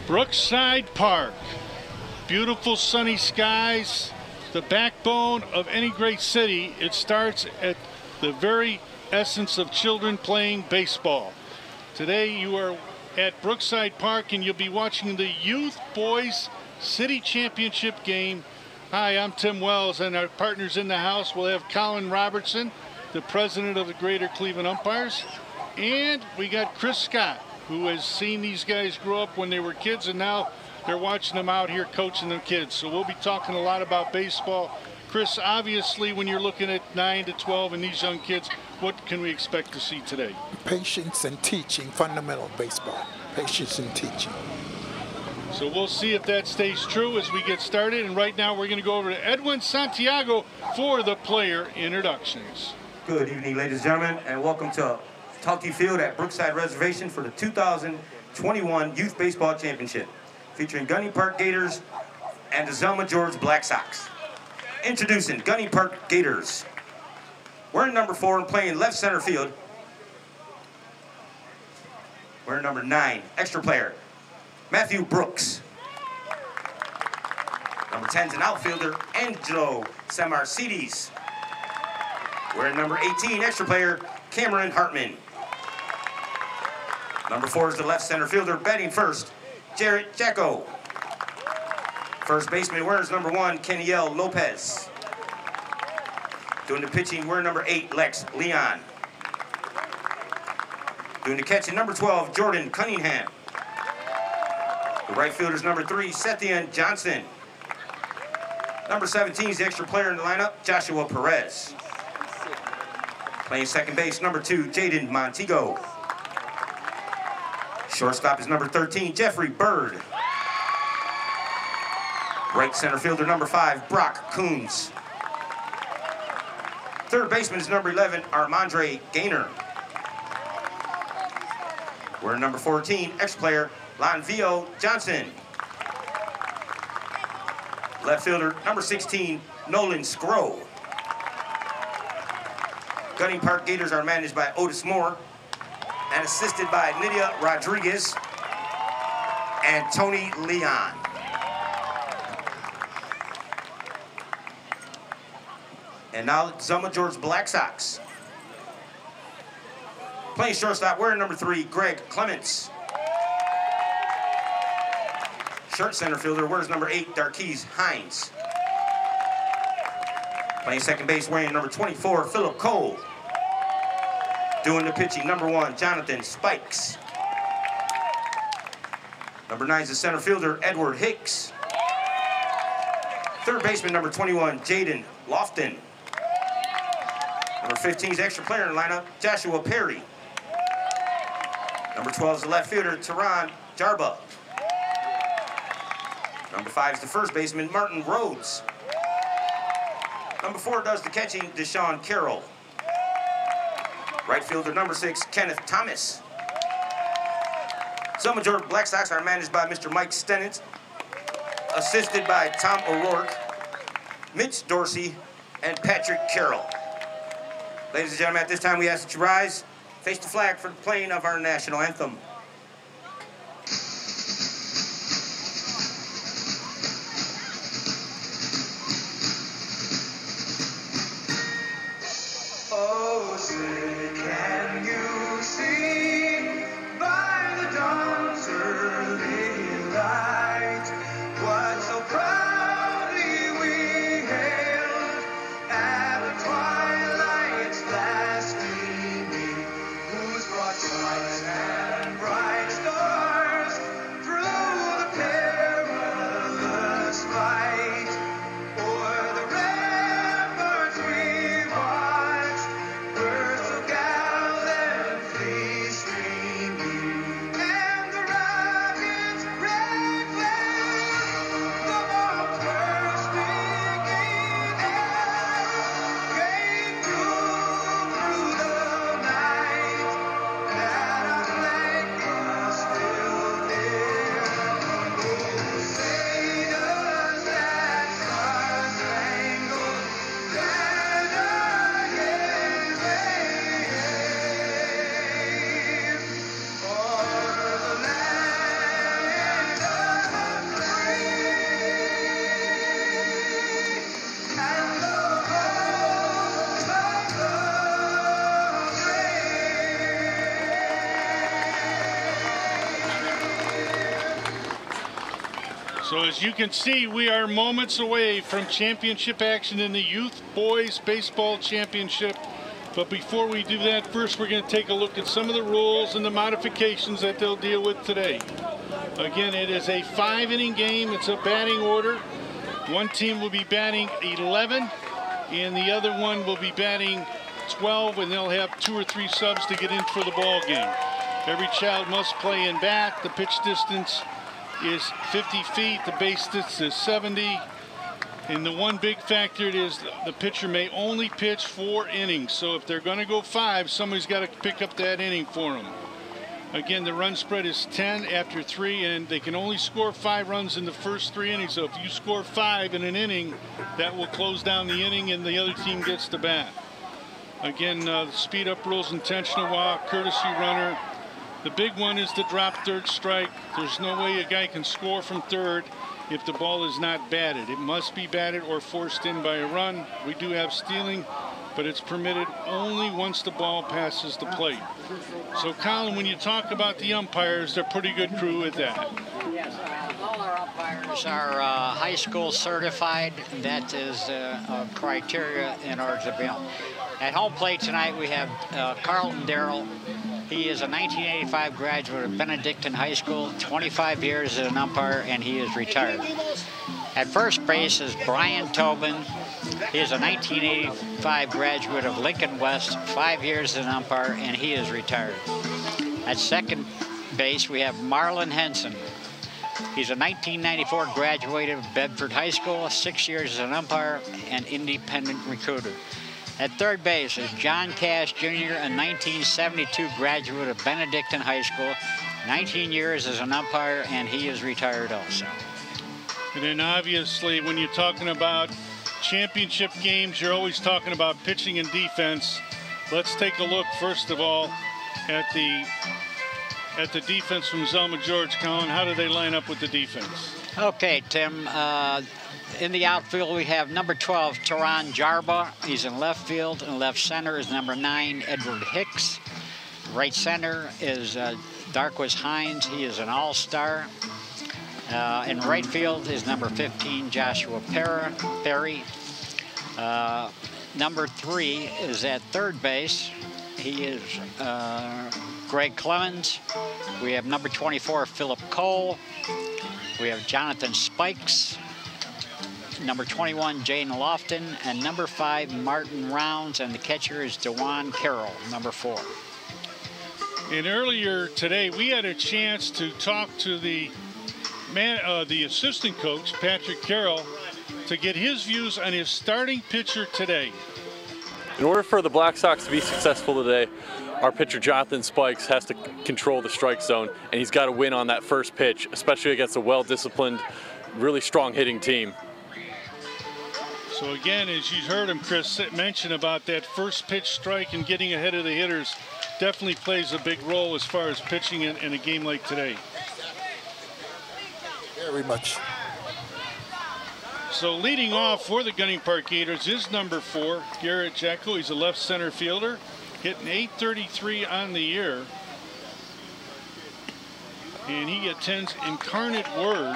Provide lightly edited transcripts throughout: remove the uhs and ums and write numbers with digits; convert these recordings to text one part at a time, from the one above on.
Brookside Park. Beautiful sunny skies. The backbone of any great city. It starts at the very essence of children playing baseball. Today you are at Brookside Park and you'll be watching the Youth Boys City Championship game. Hi, I'm Tim Wells, and our partners in the house will have Colin Robertson, the president of the Greater Cleveland Umpires, and we got Chris Scott, who has seen these guys grow up when they were kids, and now they're watching them out here coaching them kids. So we'll be talking a lot about baseball. Chris, obviously, when you're looking at 9 to 12 and these young kids, what can we expect to see today? Patience and teaching, fundamental baseball. Patience and teaching. So we'll see if that stays true as we get started. And right now we're going to go over to Edwin Santiago for the player introductions. Good evening, ladies and gentlemen, and welcome to Talkie Field at Brookside Reservation for the 2021 Youth Baseball Championship, featuring Gunny Park Gators and the Zelma George Black Sox. Introducing Gunny Park Gators. Wearing number 4 and playing left center field. Wearing number 9, extra player, Matthew Brooks. Number 10's an outfielder, Angelo Samarcides. Wearing number 18, extra player, Cameron Hartman. Number 4 is the left center fielder, batting first, Jarrett Jacko. First baseman wears number 1, Keniel Lopez. Doing the pitching, wearing number 8, Lex Leon. Doing the catching, number 12, Jordan Cunningham. The right fielder's number 3, Sethian Johnson. Number 17 is the extra player in the lineup, Joshua Perez. Playing second base, number 2, Jaden Montego. Shortstop is number 13, Jeffrey Bird. Right center fielder, number 5, Brock Coons. Third baseman is number 11, Armandre Gaynor. We're number 14, ex-player, Lanvio Johnson. Left fielder, number 16, Nolan Scrow. Gunny Park Gators are managed by Otis Moore and assisted by Nydia Rodriguez and Tony Leon. And now Zelma George Black Sox. Playing shortstop, wearing number 3, Greg Clements. Short center fielder, wears number 8, Darquise Hines. Playing second base, wearing number 24, Philip Cole. Doing the pitching, number 1, Jonathan Spikes. Number 9 is the center fielder, Edward Hicks. Third baseman, number 21, Jaden Lofton. Number 15 is the extra player in the lineup, Joshua Perry. Number 12 is the left fielder, Tehran Jarba. Number 5 is the first baseman, Martin Rhodes. Number 4 does the catching, Deshaun Carroll. Right fielder, number 6, Kenneth Thomas. Zelma George Black Sox are managed by Mr. Mike Stennett, assisted by Tom O'Rourke, Mitch Dorsey, and Patrick Carroll. Ladies and gentlemen, at this time we ask that you rise, face the flag for the playing of our national anthem. Oh, say, can you see by the dawn's early light what so proudly we hailed at the twilight's last gleaming, whose broad stripes and So as you can see, we are moments away from championship action in the Youth Boys Baseball Championship. But before we do that, first we're going to take a look at some of the rules and the modifications that they'll deal with today. Again, it is a 5-inning game. It's a batting order. One team will be batting 11, and the other one will be batting 12, and they'll have 2 or 3 subs to get in for the ball game. Every child must play in bat. The pitch distance is 50 feet. The base distance is 70. And the one big factor is the pitcher may only pitch 4 innings. So if they're going to go 5, somebody's got to pick up that inning for them. Again, the run spread is 10 after 3, and they can only score 5 runs in the first 3 innings. So if you score 5 in an inning, that will close down the inning and the other team gets to bat. Again, the speed up rules, intentional walk, courtesy runner. The big one is the drop third strike. There's no way a guy can score from third if the ball is not batted. It must be batted or forced in by a run. We do have stealing, but it's permitted only once the ball passes the plate. So, Colin, when you talk about the umpires, they're a pretty good crew at that. Yes, all our umpires are high school certified. That is a criteria in order to be on. At home plate tonight, we have Carlton Darrell. He is a 1985 graduate of Benedictine High School, 25 years as an umpire, and he is retired. At first base is Brian Tobin. He is a 1985 graduate of Lincoln West, 5 years as an umpire, and he is retired. At second base, we have Marlon Henson. He's a 1994 graduate of Bedford High School, 6 years as an umpire and independent recruiter. At third base is John Cash Jr., a 1972 graduate of Benedictine High School, 19 years as an umpire, and he is retired also. And then obviously when you're talking about championship games, you're always talking about pitching and defense. Let's take a look first of all at the defense from Zelma George. Colin, how do they line up with the defense? Okay, Tim. In the outfield, we have number 12, Teron Jarba. He's in left field. In left center is number 9, Edward Hicks. Right center is Darquez Hines. He is an all-star. In right field is number 15, Joshua Perry. Number 3 is at third base. He is Greg Clemens. We have number 24, Philip Cole. We have Jonathan Spikes. Number 21, Jaden Lofton, and number 5, Martin Rounds, and the catcher is DeJuan Carroll, number 4. And earlier today, we had a chance to talk to the assistant coach, Patrick Carroll, to get his views on his starting pitcher today. In order for the Black Sox to be successful today, our pitcher, Jonathan Spikes, has to control the strike zone, and he's got to win on that first pitch, especially against a well-disciplined, really strong hitting team. So again, as you heard him, Chris, mention about that first pitch strike and getting ahead of the hitters, definitely plays a big role as far as pitching in a game like today. Very much. So leading off for the Gunning Park Gators is number 4, Garrett Jacko. He's a left center fielder, hitting .833 on the year. And he attends Incarnate Word.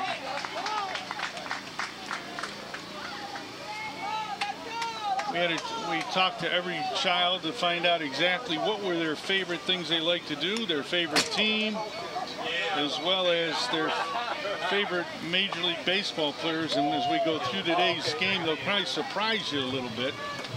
We talked to every child to find out exactly what were their favorite things they like to do, their favorite team, as well as their favorite Major League Baseball players. And as we go through today's game, they'll probably surprise you a little bit.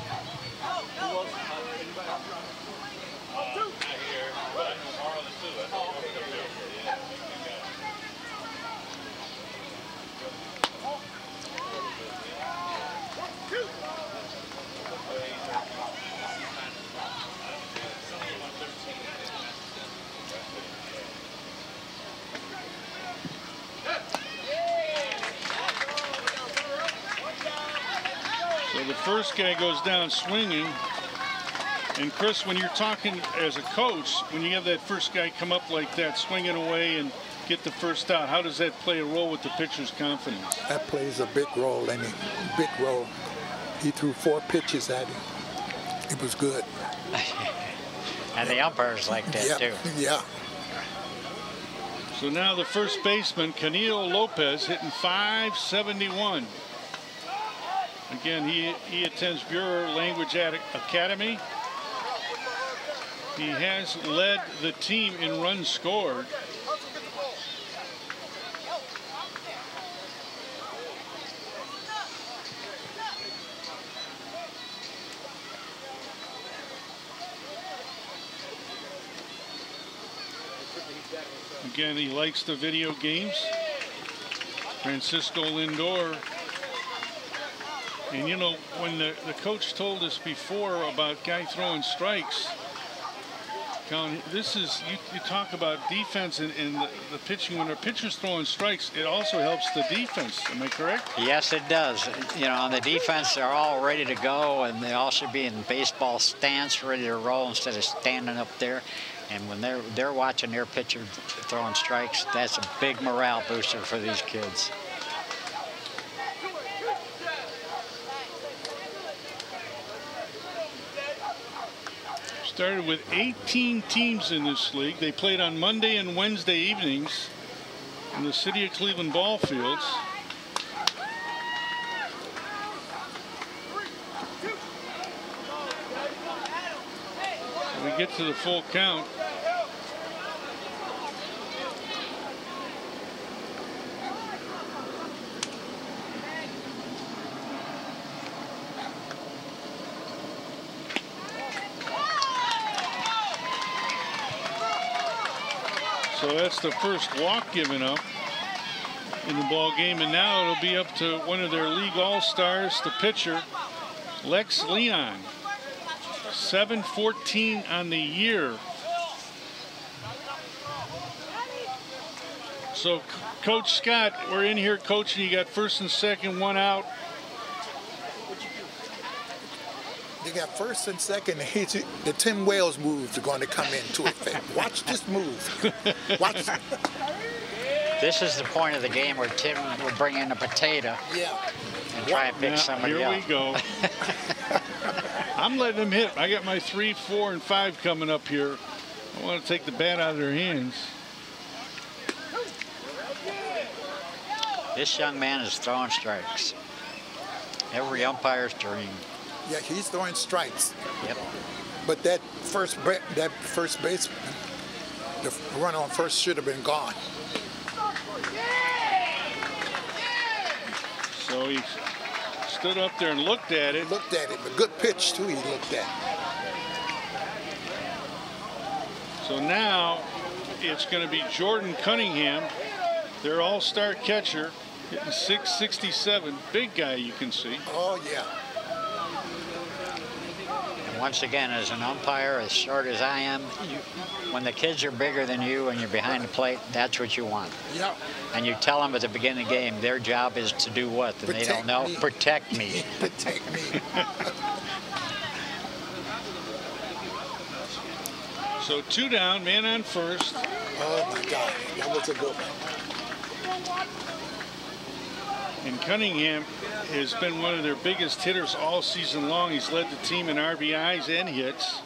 So the first guy goes down swinging. And Chris, when you're talking as a coach, when you have that first guy come up like that, swinging away and get the first out, how does that play a role with the pitcher's confidence? That plays a big role in it. Big role. He threw 4 pitches at him. It was good. And the umpires like that too. Yeah. So now the first baseman, Canelo Lopez, hitting .571. Again, he attends Bureau Language Academy. He has led the team in runs scored. Again, he likes the video games. Francisco Lindor. And you know, when the coach told us before about guy throwing strikes, Colin, this is, you talk about defense and the pitching. When the pitcher's throwing strikes, it also helps the defense. Am I correct? Yes, it does. You know, on the defense, they're all ready to go, and they all should be in baseball stance, ready to roll instead of standing up there. And when they're watching their pitcher throwing strikes, that's a big morale booster for these kids. Started with 18 teams in this league. They played on Monday and Wednesday evenings in the City of Cleveland ball fields. So we get to the full count. So that's the first walk given up in the ball game, and now it'll be up to one of their league all-stars, the pitcher, Lex Leon. 714 on the year. So, Coach Scott, we're in here coaching. You got first and second, one out. They got first and second. The Tim Wales moves are going to come into effect. Watch this move. Watch. This is the point of the game where Tim will bring in a potato and try and pick somebody here up. We go. I'm letting them hit. I got my 3, 4, and 5 coming up here. I want to take the bat out of their hands. This young man is throwing strikes. Every umpire's dream. Yeah, he's throwing strikes. Yep. But that first base, the run on first should have been gone. So he stood up there and looked at it. Looked at it, but good pitch too. He looked at. So now it's going to be Jordan Cunningham, their all-star catcher, hitting .667. Big guy, you can see. Oh yeah. Once again, as an umpire, as short as I am, when the kids are bigger than you and you're behind the plate, that's what you want. Yeah. And you tell them at the beginning of the game, their job is to do what? And they don't know? Me. Protect me. Protect me. So 2 down, man on first. Oh my God, that was a good one. And Cunningham has been one of their biggest hitters all season long. He's led the team in RBIs and hits.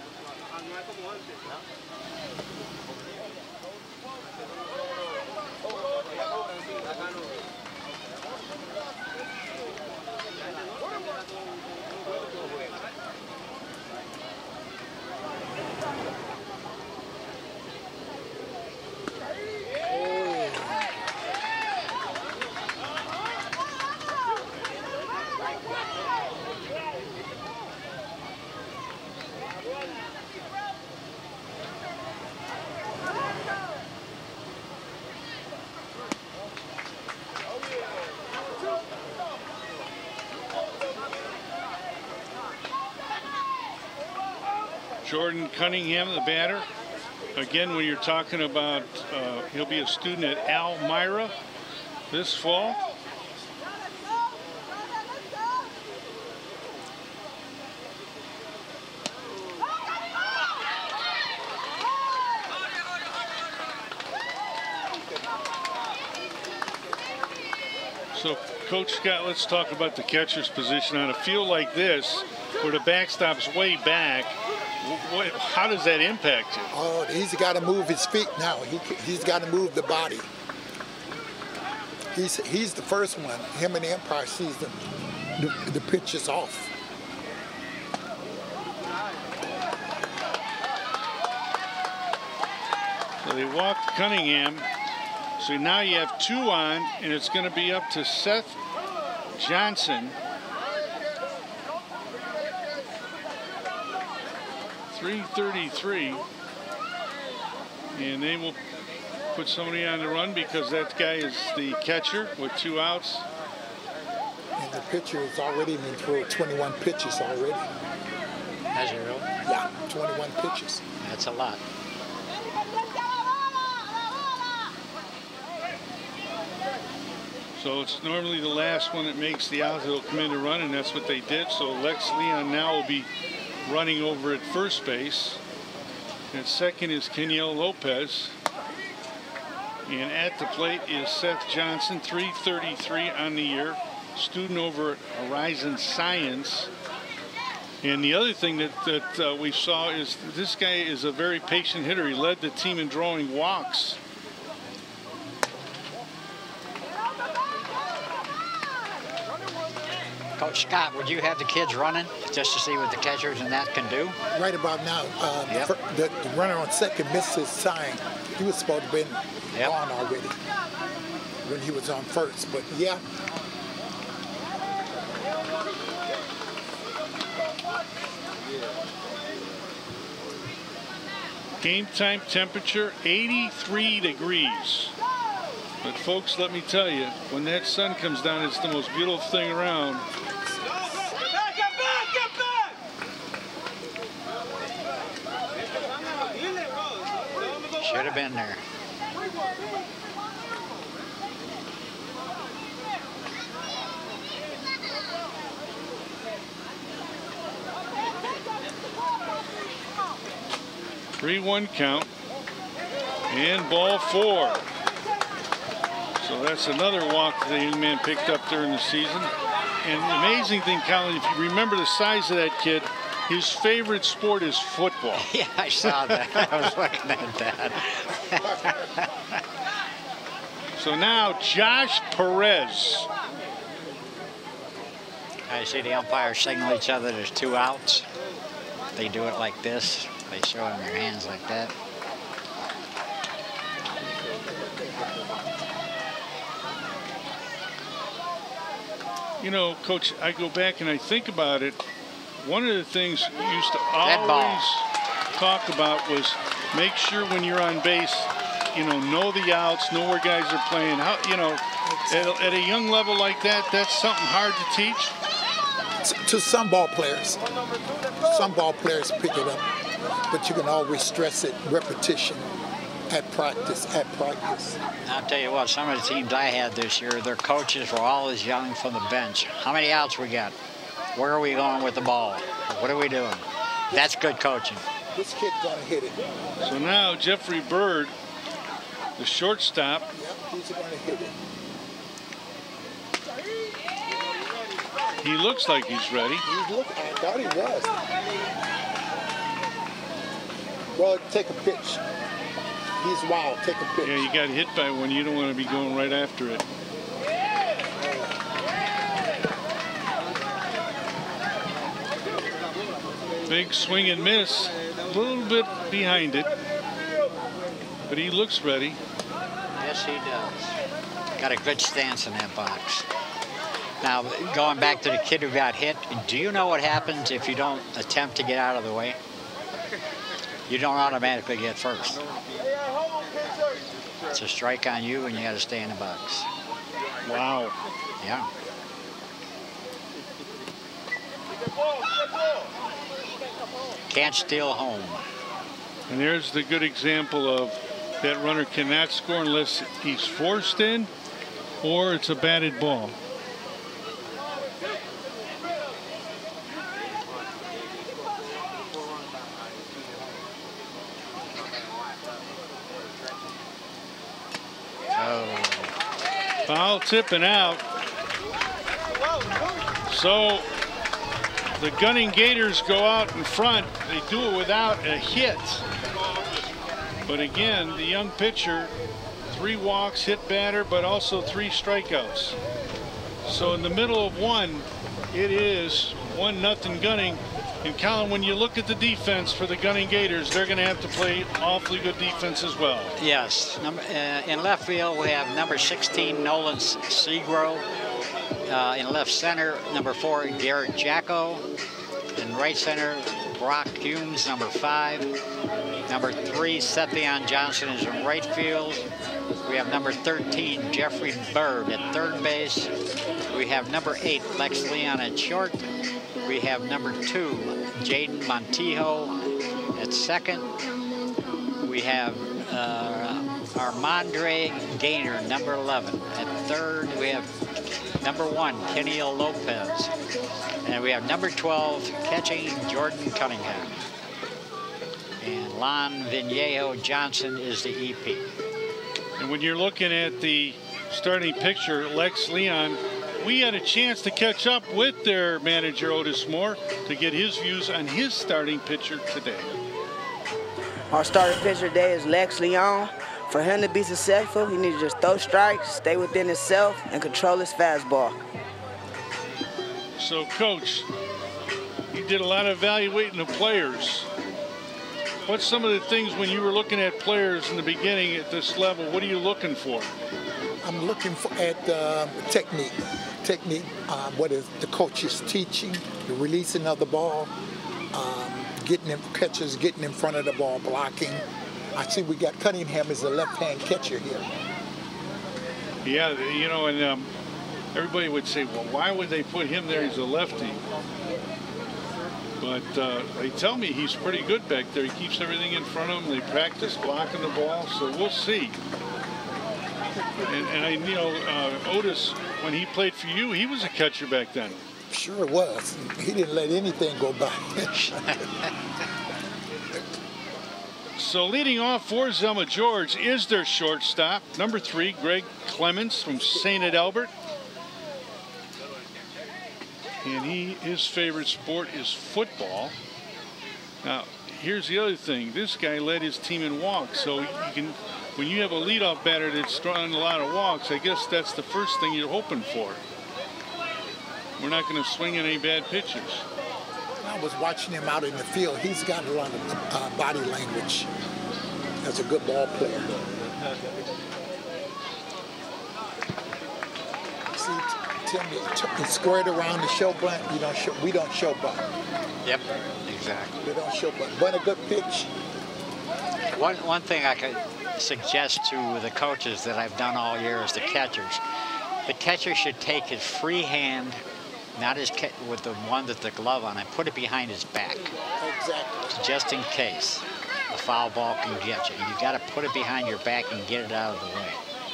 Jordan Cunningham, the batter. Again, when you're talking about, he'll be a student at Almira this fall. So, Coach Scott, let's talk about the catcher's position on a field like this, where the backstop's way back. How does that impact you? Oh, he's got to move his feet now. He's got to move the body. He's the first one. Him and the umpire sees the pitch is off. So they walk Cunningham. So now you have 2 on, and it's going to be up to Seth Johnson. 3:33, and they will put somebody on the run because that guy is the catcher with 2 outs. And the pitcher has already been through 21 pitches already. Has he really? Yeah, 21 pitches. That's a lot. So it's normally the last one that makes the out that'll come in to run, and that's what they did. So Lex Leon now will be running over at first base. And second is Kenyel Lopez. And at the plate is Seth Johnson, 333 on the year. Student over at Horizon Science. And the other thing that we saw is this guy is a very patient hitter. He led the team in drawing walks. Coach Scott, would you have the kids running just to see what the catchers and that can do? Right about now, Yep. the runner on second missed his sign. He was supposed to have been Yep. on already when he was on first. But yeah, Game time temperature 83 degrees. But folks, let me tell you, when that sun comes down, it's the most beautiful thing around. Should have been there. Three-one count. And ball 4. So that's another walk that the young man picked up during the season. And the amazing thing, Colin, if you remember the size of that kid, his favorite sport is football. Yeah, I saw that. I was looking at that. So now Josh Perez. I see the umpires signal each other there's 2 outs. They do it like this. They show them their hands like that. You know, Coach, I go back and I think about it. One of the things you used to always talk about was make sure when you're on base, you know the outs, know where guys are playing. How, you know, at a young level like that, that's something hard to teach. to some ball players pick it up, but you can always stress it, repetition at practice. I'll tell you what, some of the teams I had this year, their coaches were always yelling from the bench. How many outs we got? Where are we going with the ball? What are we doing? That's good coaching. This kid's gonna hit it. So now Jeffrey Bird, the shortstop. Yep, he's gonna hit it. He looks like he's ready. I thought he was. Well, take a pitch. He's wild. Take a pitch. Yeah, you got hit by one. You don't want to be going right after it. Big swing and miss. A little bit behind it. But he looks ready. Yes, he does. Got a good stance in that box. Now, going back to the kid who got hit, do you know what happens if you don't attempt to get out of the way? You don't automatically get first. It's a strike on you, and you got to stay in the box. Wow. Yeah. Can't steal home. And there's the good example of that runner cannot score unless he's forced in or it's a batted ball. Foul tip and out. So The Gunning Gators go out in front. They do it without a hit. But again, the young pitcher, 3 walks, hit batter, but also 3 strikeouts. So in the middle of one, it is 1-0 Gunning. And Colin, when you look at the defense for the Gunning Gators, they're going to have to play awfully good defense as well. Yes. In left field, we have number 16, Nolan Seagrove. In left center, number 4, Garrett Jacko. In right center, Brock Humes, number 5. Number 3, Sethion Johnson is in right field. We have number 13, Jeffrey Bird at third base. We have number 8, Lex Leon at short. We have number 2, Jaden Montijo at second. We have Armandre Gaynor, number 11. At third, we have number 1, Kenil Lopez. And we have number 12, catching Jordan Cunningham. And Lon Vignejo Johnson is the EP. And when you're looking at the starting picture, Lex Leon, we had a chance to catch up with their manager, Otis Moore, to get his views on his starting pitcher today. Our starting pitcher today is Lex Leon. For him to be successful, he needs to just throw strikes, stay within himself, and control his fastball. So, Coach, you did a lot of evaluating the players. What's some of the things when you were looking at players in the beginning at this level, what are you looking for? I'm looking at technique. What is the coach is teaching, the releasing of the ball, getting them catchers, getting in front of the ball, blocking. I see we got Cunningham as a left-hand catcher here. Yeah, you know, and everybody would say, well, why would they put him there? He's a lefty. But they tell me he's pretty good back there. He keeps everything in front of him. They practice blocking the ball, so we'll see. And I, you know, Otis, when he played for you, he was a catcher back then. Sure was. He didn't let anything go by. So leading off for Zelma George is their shortstop, number 3, Greg Clemens from St. Adalbert. And his favorite sport is football. Now, here's the other thing. This guy led his team in walks, so you can, when you have a leadoff batter that's throwing a lot of walks, I guess that's the first thing you're hoping for. We're not going to swing any bad pitches. I was watching him out in the field. He's got a lot of body language. That's a good ball player. See, Tim, he squared around the show bunt. We don't show bunt. Yep, exactly. We don't show bunt. But a good pitch. One thing I could suggest to the coaches that I've done all year is the catchers. The catcher should take his free hand, not his with the one with the glove on, and put it behind his back. Exactly. Just in case a foul ball can get you. You got to put it behind your back and get it out of the way.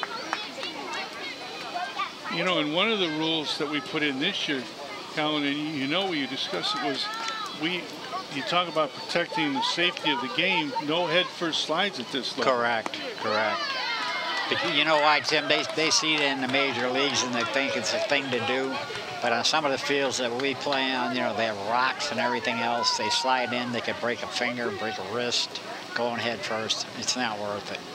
You know, and one of the rules that we put in this year, Colin, and you know, you discussed it, was you talk about protecting the safety of the game. No head first slides at this level. Correct, correct. But you know why, Tim? They see it in the major leagues and they think it's a thing to do. But on some of the fields that we play on, you know, they have rocks and everything else. They slide in, they could break a finger, break a wrist, going head first. It's not worth it.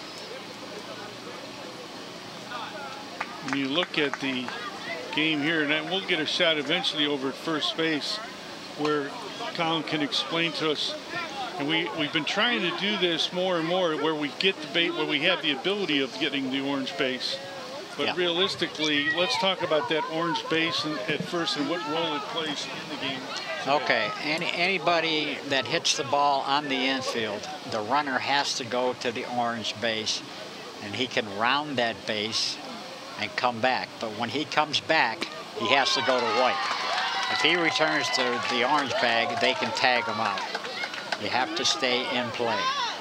When you look at the game here, and we'll get a shot eventually over at first base where Colin can explain to us. And we've been trying to do this more and more where we get the bait, where we have the ability of getting the orange base. But realistically, let's talk about that orange base at first and what role it plays in the game today. Okay, anybody that hits the ball on the infield, the runner has to go to the orange base, and he can round that base and come back. But when he comes back, he has to go to white. If he returns to the orange bag, they can tag him out. You have to stay in play.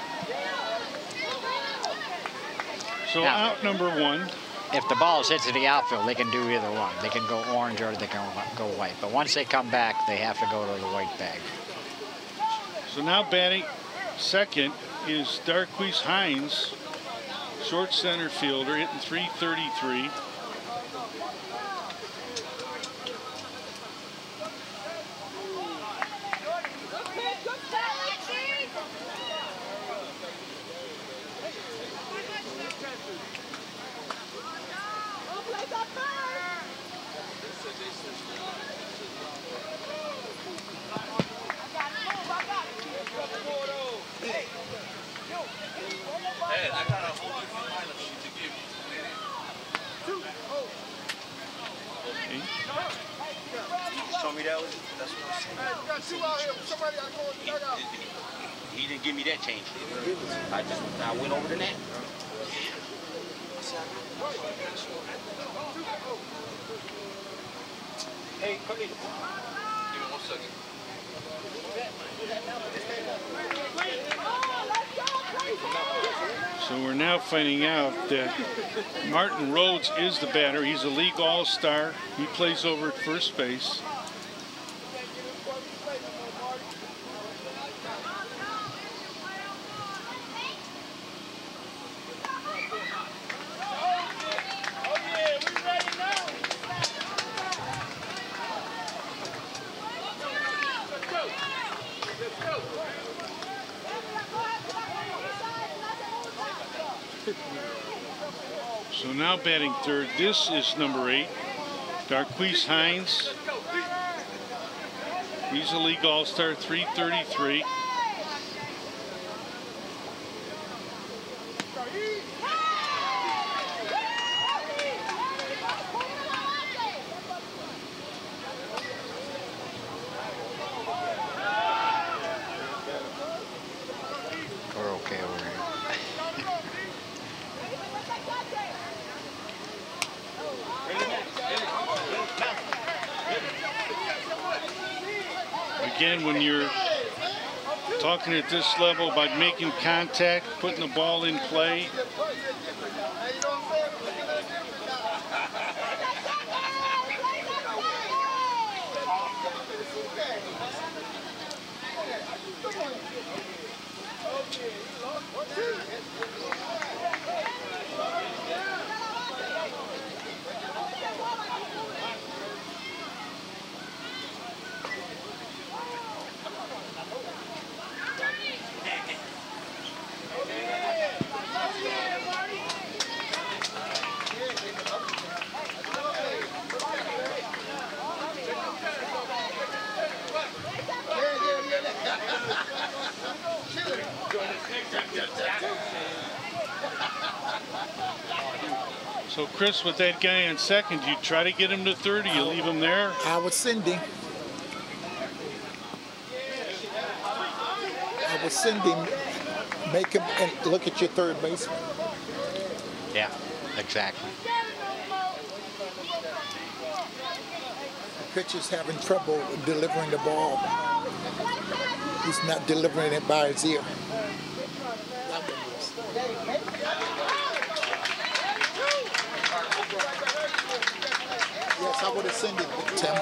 So now, out number 1. If the ball is hit to the outfield, they can do either one. They can go orange or they can go white. But once they come back, they have to go to the white bag. So now batting second is Darquise Hines, short center fielder, hitting .333. Show me that's what I'm saying. He didn't give me that change. I went over the net. Hey, come in. Give me 1 second. So we're now finding out that Martin Rhodes is the batter. He's a league all-star. He plays over at first base. So now batting third, this is number 8, Darquise Hines. He's a league all-star, 333. We're okay over here. Again, when you're talking at this level about making contact, putting the ball in play, so Chris, with that guy in second, you try to get him to third, or you leave him there? I would send him. I would send him, make him, and look at your third baseman. Yeah, exactly. The pitcher's having trouble delivering the ball. He's not delivering it by his ear. Yes, I would have sent him, Tim.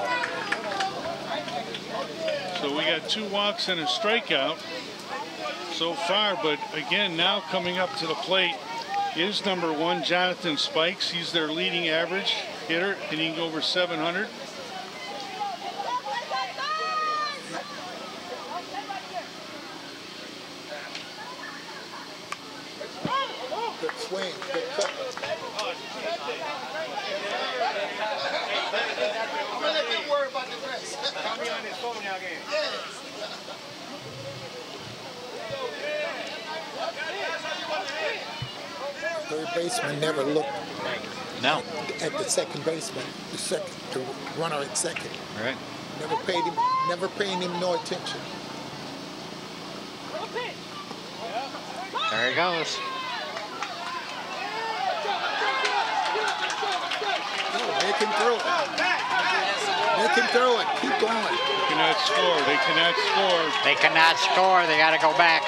So we got 2 walks and a strikeout so far, but again, now coming up to the plate is number 1, Jonathan Spikes. He's their leading average hitter, hitting over 700. Good swing, good cut. I'm gonna let them worry about the rest. Call me on this phone now again. Third baseman never looked No. at the second baseman, the runner at second. Right. Never paid him no attention. There he goes. They can throw it. They can throw it. Keep going. They cannot score. They cannot score. They cannot score. They got to go back.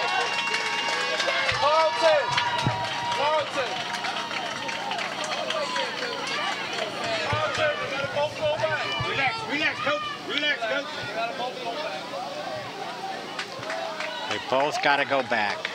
Relax, coach. Relax, coach. They both got to go back.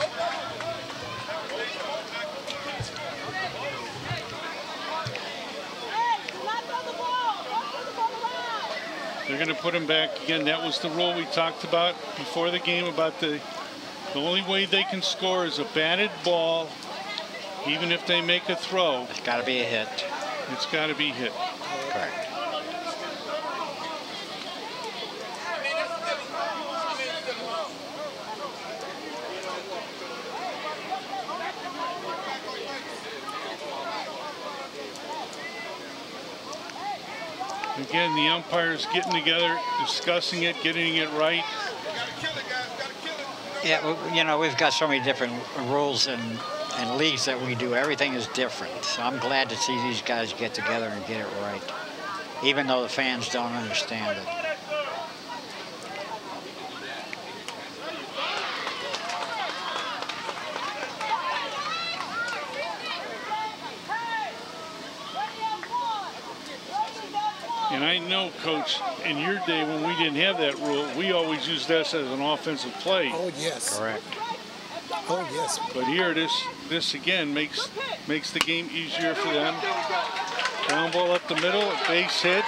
They're going to put him back again. That was the rule we talked about before the game about the only way they can score is a batted ball, even if they make a throw. It's got to be a hit. It's got to be hit. Correct. Again, the umpires getting together, discussing it, getting it right. Yeah, you know, we've got so many different rules and leagues that we do. Everything is different. So I'm glad to see these guys get together and get it right, even though the fans don't understand it. And I know, Coach, in your day when we didn't have that rule, we always used this as an offensive play. Oh, yes. Correct. Oh, yes. But here, this again makes the game easier for them. Ground ball up the middle, a base hit.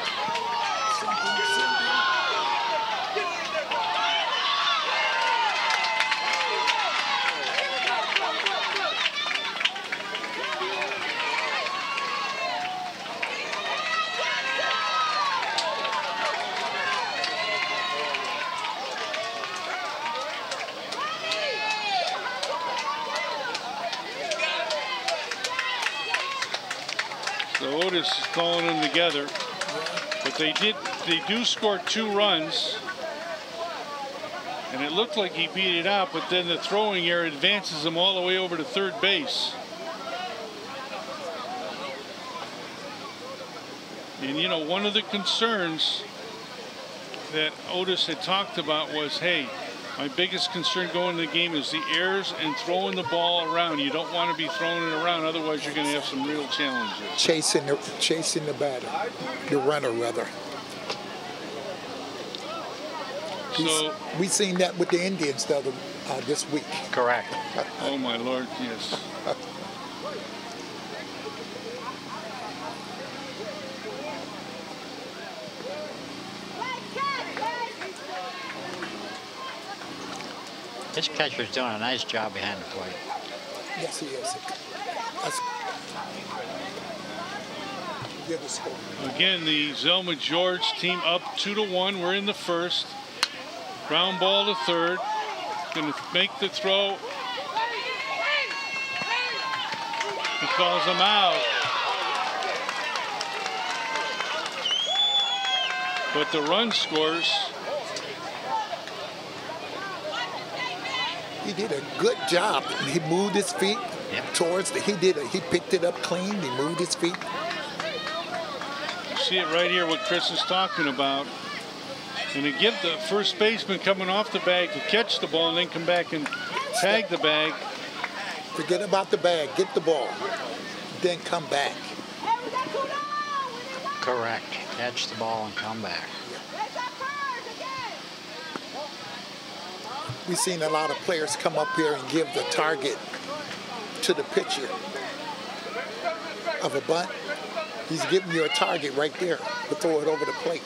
So Otis is calling them together, but they do score 2 runs, and it looked like he beat it out, but then the throwing error advances him all the way over to third base. And you know, one of the concerns that Otis had talked about was, hey, my biggest concern going into the game is the errors and throwing the ball around. You don't want to be throwing it around, otherwise you're going to have some real challenges. Chasing the batter, the runner rather. So we seen that with the Indians this week. Correct. oh my Lord, yes. This catcher's doing a nice job behind the plate. Yes, he is. Give the score. Again, the Zelma George team up 2-1. We're in the first. Ground ball to third. Going to make the throw. He calls him out. But the run scores. He did a good job. He moved his feet towards he picked it up clean. He moved his feet. You see it right here, what Chris is talking about. And to give the first baseman coming off the bag to catch the ball and then come back and tag the bag. Forget about the bag. Get the ball. Then come back. Correct. Catch the ball and come back. We've seen a lot of players come up here and give the target to the pitcher of a bunt. He's giving you a target right there to throw it over the plate.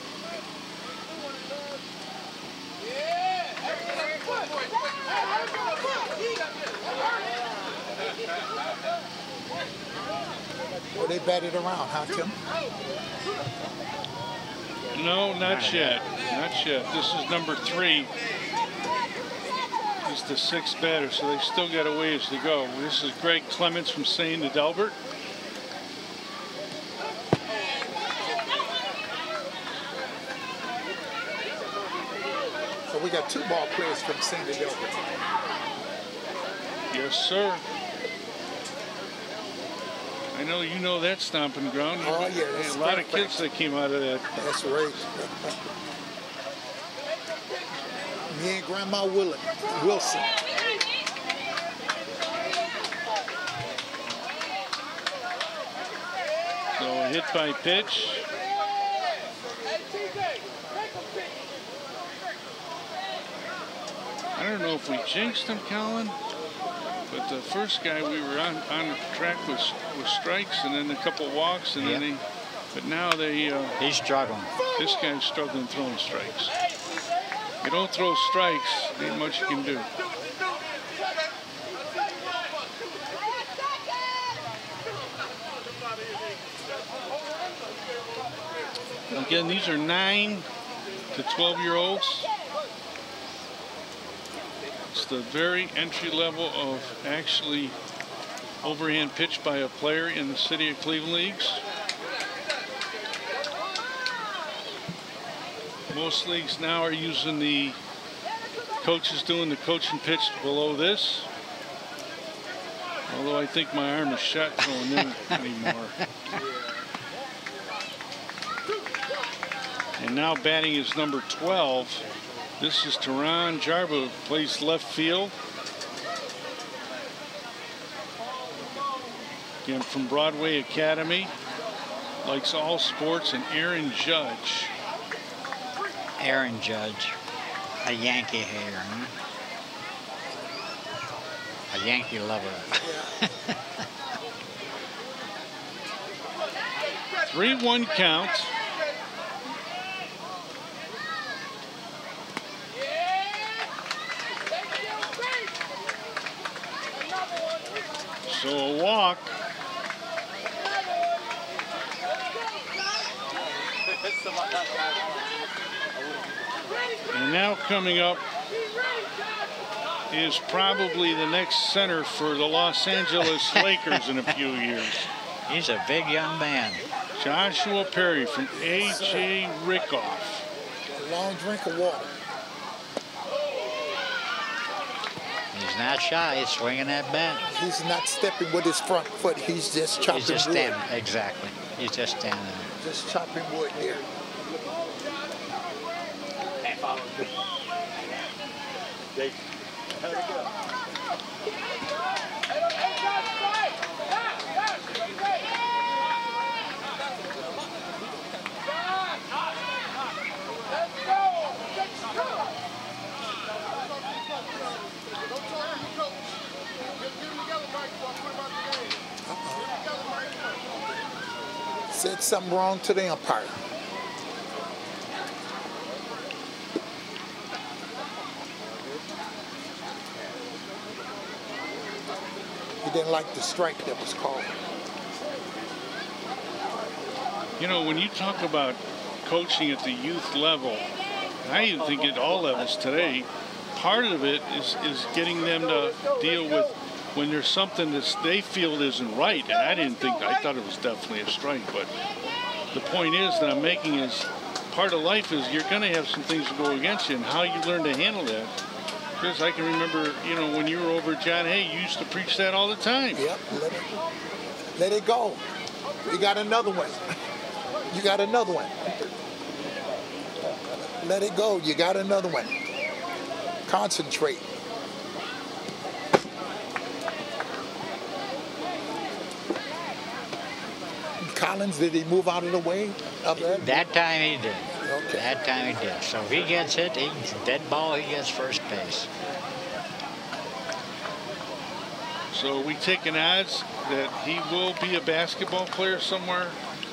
Well, they batted around, huh, Tim? No, not yet. Not yet. This is number 3. He's the 6th batter, so they still got a ways to go. This is Greg Clements from St. Adelbert. So we got 2 ball players from St. Adelbert. Yes, sir. I know you know that stomping ground. Oh, yeah. There's a lot of kids that came out of that. That's right. Me and Grandma Wilson. So a hit by pitch. I don't know if we jinxed him, Colin, but the first guy we were on track was strikes and then a couple walks and then but now he's struggling. This guy's struggling throwing strikes. You don't throw strikes, ain't much you can do. Again, these are 9 to 12-year-olds. It's the very entry level of actually overhand pitch by a player in the City of Cleveland leagues. Most leagues now are using the coaches doing the coaching pitch below this. Although I think my arm is shot going in anymore. And now batting is number 12. This is Teron Jarba, plays left field. Again, from Broadway Academy. Likes all sports. And Aaron Judge. Aaron Judge, a Yankee hater, huh? A Yankee lover. 3-1 count. So a walk. And now coming up is probably the next center for the Los Angeles Lakers in a few years. He's a big young man. Joshua Perry from A.J. Rickoff. A long drink of water. He's not shy, swinging that bat. He's not stepping with his front foot. He's just chopping He's just wood. standing, exactly. He's just standing there. Just chopping wood there. Said something wrong to the umpire. He didn't like the strike that was called. You know, when you talk about coaching at the youth level, I even think at all levels today, part of it is getting them to deal with when there's something that they feel isn't right. And I thought it was definitely a strike, but the point is that I'm making is part of life is you're going to have some things to go against you, and how you learn to handle that. Because I can remember, you know, when you were over at John Hay, you used to preach that all the time. Yep, let it go. You got another one. You got another one. Let it go. You got another one. Concentrate. Collins, did he move out of the way of that? That time he did. Okay. That time he did. So if he gets hit, he's dead ball, he gets first base. So we taking odds that he will be a basketball player somewhere.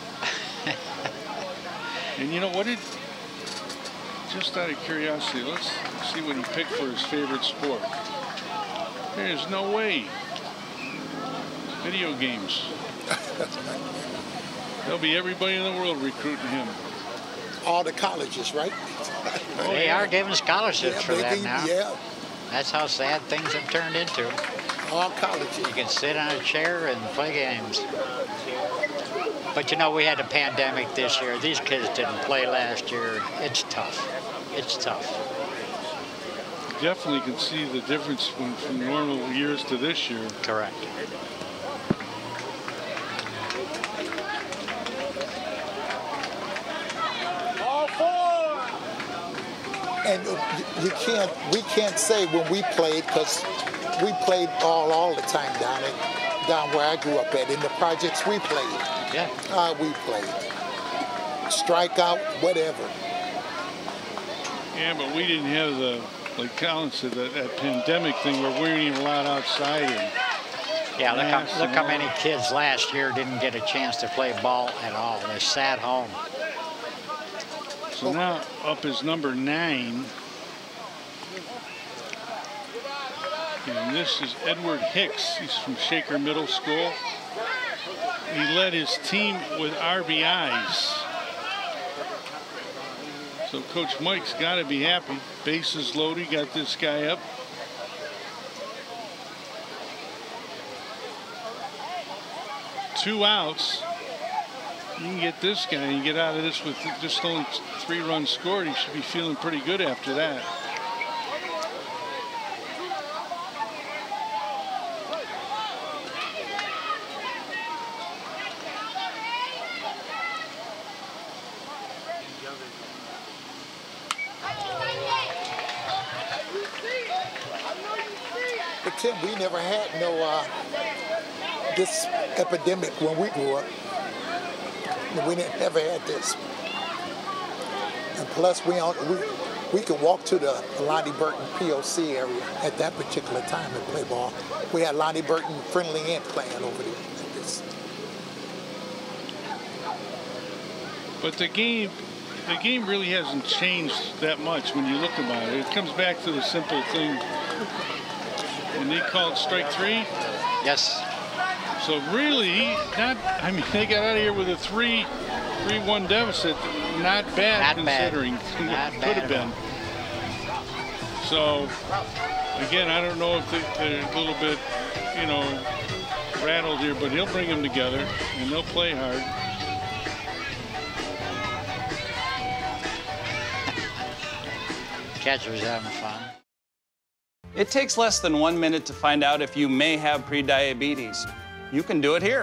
And you know what? Just out of curiosity, let's see what he picked for his favorite sport. There's no way. Video games. There'll be everybody in the world recruiting him. All the colleges, right? They are giving scholarships for that now. Yeah, That's how sad things have turned into. all colleges. You can sit on a chair and play games. But you know, we had a pandemic this year. These kids didn't play last year. It's tough. It's tough. Definitely can see the difference from normal years to this year. Correct. And we can't say when we played, because we played all the time down where I grew up at. In the projects we played. Yeah. We played. Strikeout, whatever. Yeah, but we didn't have the, like Colin said, that pandemic thing where we weren't even allowed outside. And Yeah, look how many kids last year didn't get a chance to play ball at all. They sat home. So now up is number 9. And this is Edward Hicks. He's from Shaker Middle School. He led his team with RBIs. So Coach Mike's got to be happy. Bases loaded, got this guy up. Two outs. you can get this guy and you get out of this with just only 3 runs scored, he should be feeling pretty good after that. But Tim, we never had no this epidemic when we grew up. We never had this. And plus, we could walk to the Lonnie Burton POC area at that particular time and play ball. We had Lonnie Burton Friendly Ant playing over there. Like this. But the game really hasn't changed that much when you look about it. It comes back to the simple thing. And they called strike 3? Yes. So really, they got out of here with a 3-1 deficit. Not bad considering what could have been. So, again, I don't know if they're a little bit, rattled here, but he'll bring them together and they'll play hard. Catcher's having fun. It takes less than 1 minute to find out if you may have prediabetes. You can do it here.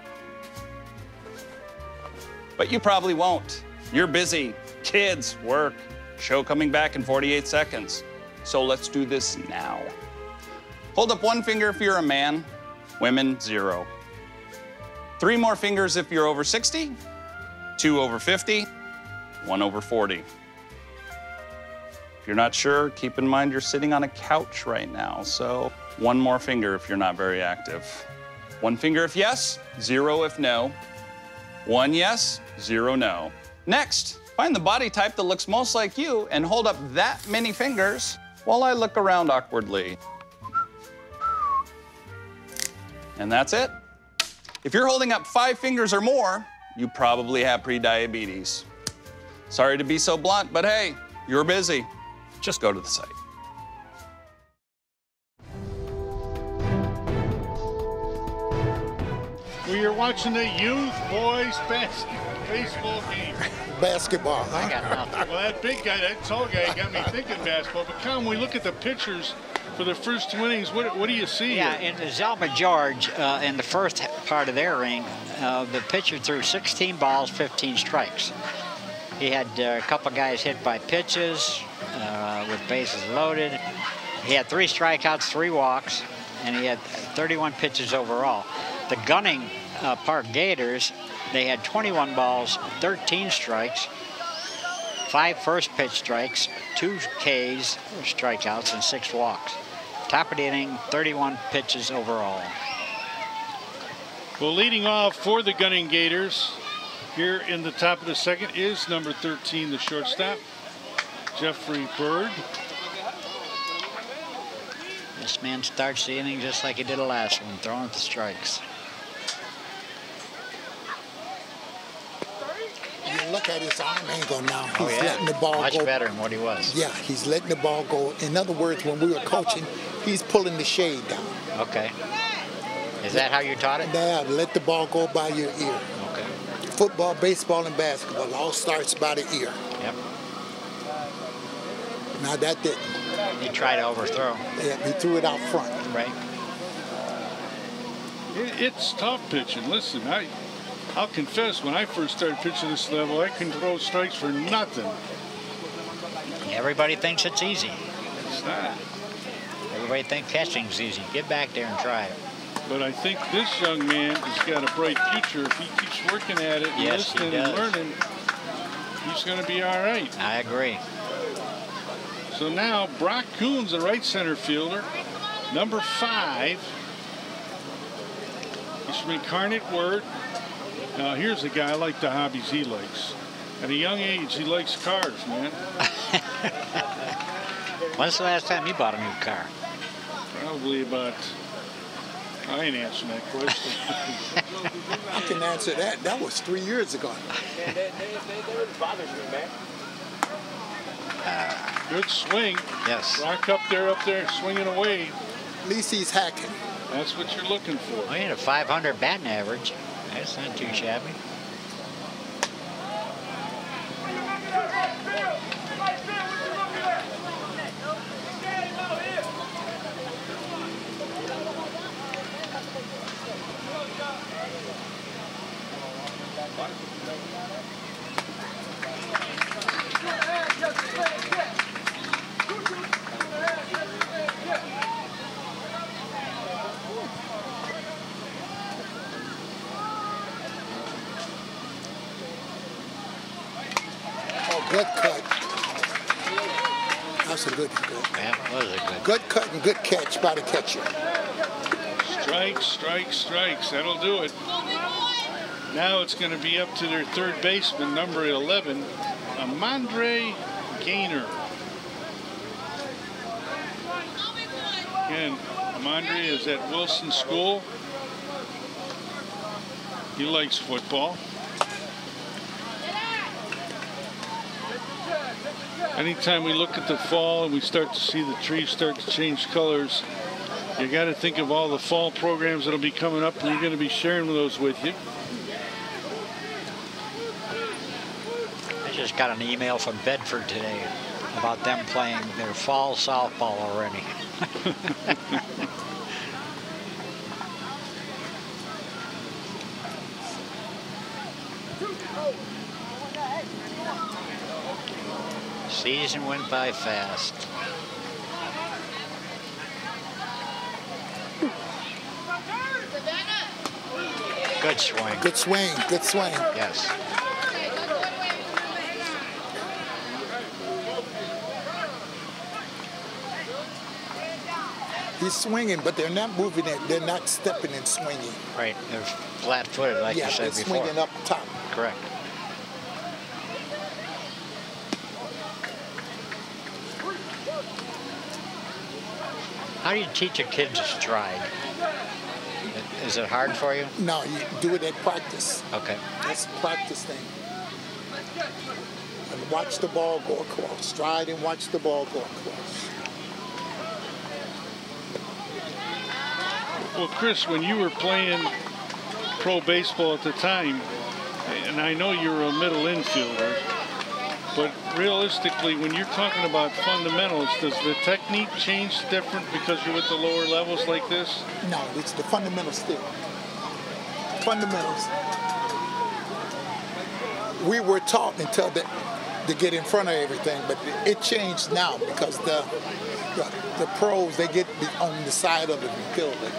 But you probably won't. You're busy. Kids, work, show coming back in 48 seconds. So let's do this now. Hold up 1 finger if you're a man, women, 0. 3 more fingers if you're over 60, 2 over 50, 1 over 40. If you're not sure, keep in mind you're sitting on a couch right now, so 1 more finger if you're not very active. 1 finger if yes, 0 if no. 1 yes, 0 no. Next, find the body type that looks most like you and hold up that many fingers while I look around awkwardly. And that's it. If you're holding up 5 fingers or more, you probably have prediabetes. Sorry to be so blunt, but hey, you're busy. Just go to the site. We are watching the youth boys baseball game. Basketball, huh? I got nothing. Well, that big guy, that tall guy, got me thinking basketball. But come, we look at the pitchers for the first 2 innings. What do you see? Yeah, here? in Zelma George, in the first part of their inning, the pitcher threw 16 balls, 15 strikes. He had a couple guys hit by pitches with bases loaded. He had 3 strikeouts, 3 walks, and he had 31 pitches overall. The Gunning Park Gators, they had 21 balls, 13 strikes, 5 first pitch strikes, 2 Ks, strikeouts, and 6 walks. Top of the inning, 31 pitches overall. Well, leading off for the Gunning Gators here in the top of the second is number 13, the shortstop, Jeffrey Bird. This man starts the inning just like he did the last one, throwing at the strikes. You look at his arm angle now. He's yeah. letting the ball Much go. better than what he was. Yeah, he's letting the ball go. In other words, when we were coaching, he's pulling the shade down. Okay. Is that how you taught it? Yeah, let the ball go by your ear. Okay. Football, baseball, and basketball all starts by the ear. Yep. Now that didn't. He tried to overthrow. Yeah, he threw it out front. Right. It's tough pitching. Listen, I'll confess, when I first started pitching this level, I couldn't throw strikes for nothing. Everybody thinks it's easy. It's not. Everybody thinks catching's easy. Get back there and try it. But I think this young man has got a bright future. If he keeps working at it and Yes, he listening and does. learning, he's going to be all right. I agree. So now Brock Coons, the right center fielder, number 5. He's from Incarnate Word. Now here's a guy, I like the hobbies he likes. At a young age, he likes cars, man. When's the last time you bought a new car? Probably about, I ain't answering that question. I can answer that. That was 3 years ago. Good swing. Yes. Rock up there, swinging away. At least he's hacking. That's what you're looking for. Well, he had a 500 batting average. That's not too shabby. Good cut. That's a good. That was a good. Good cut and good catch by the catcher. Strikes, strikes, strikes. That'll do it. Now it's going to be up to their third baseman, number 11, Amandre Gaynor. Again, Amandre is at Wilson School. He likes football. Anytime we look at the fall and we start to see the trees start to change colors, you got to think of all the fall programs that'll be coming up, and we're going to be sharing those with you. I just got an email from Bedford today about them playing their fall softball already. Season went by fast. Good swing. Good swing. Good swing. Yes. He's swinging, but they're not moving it. They're not stepping and swinging. Right. They're flat-footed, like Yeah, you said they're before. swinging up top. Correct. How do you teach a kid to stride? Is it hard for you? No, you do it at practice. Okay. That's a practice thing. And watch the ball go across. Stride and watch the ball go across. Well, Chris, when you were playing pro baseball at the time, and I know you were a middle infielder, but realistically, when you're talking about fundamentals, does the technique change different because you're with the lower levels like this? No, it's the fundamentals still. Fundamentals. We were taught until to get in front of everything, but it changed now because the pros, they get on the side of it and field it.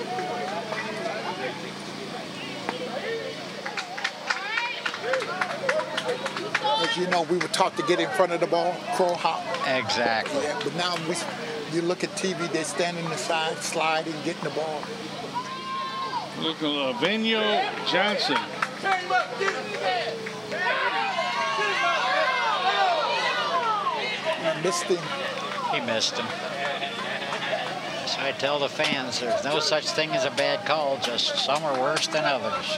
As you know, we were taught to get in front of the ball, crow hop. Exactly. Yeah, but now you look at TV, they stand in the side, slide and get in the ball. Look at Lavenio Johnson. He missed him. He missed him. So I tell the fans, there's no such thing as a bad call, just some are worse than others.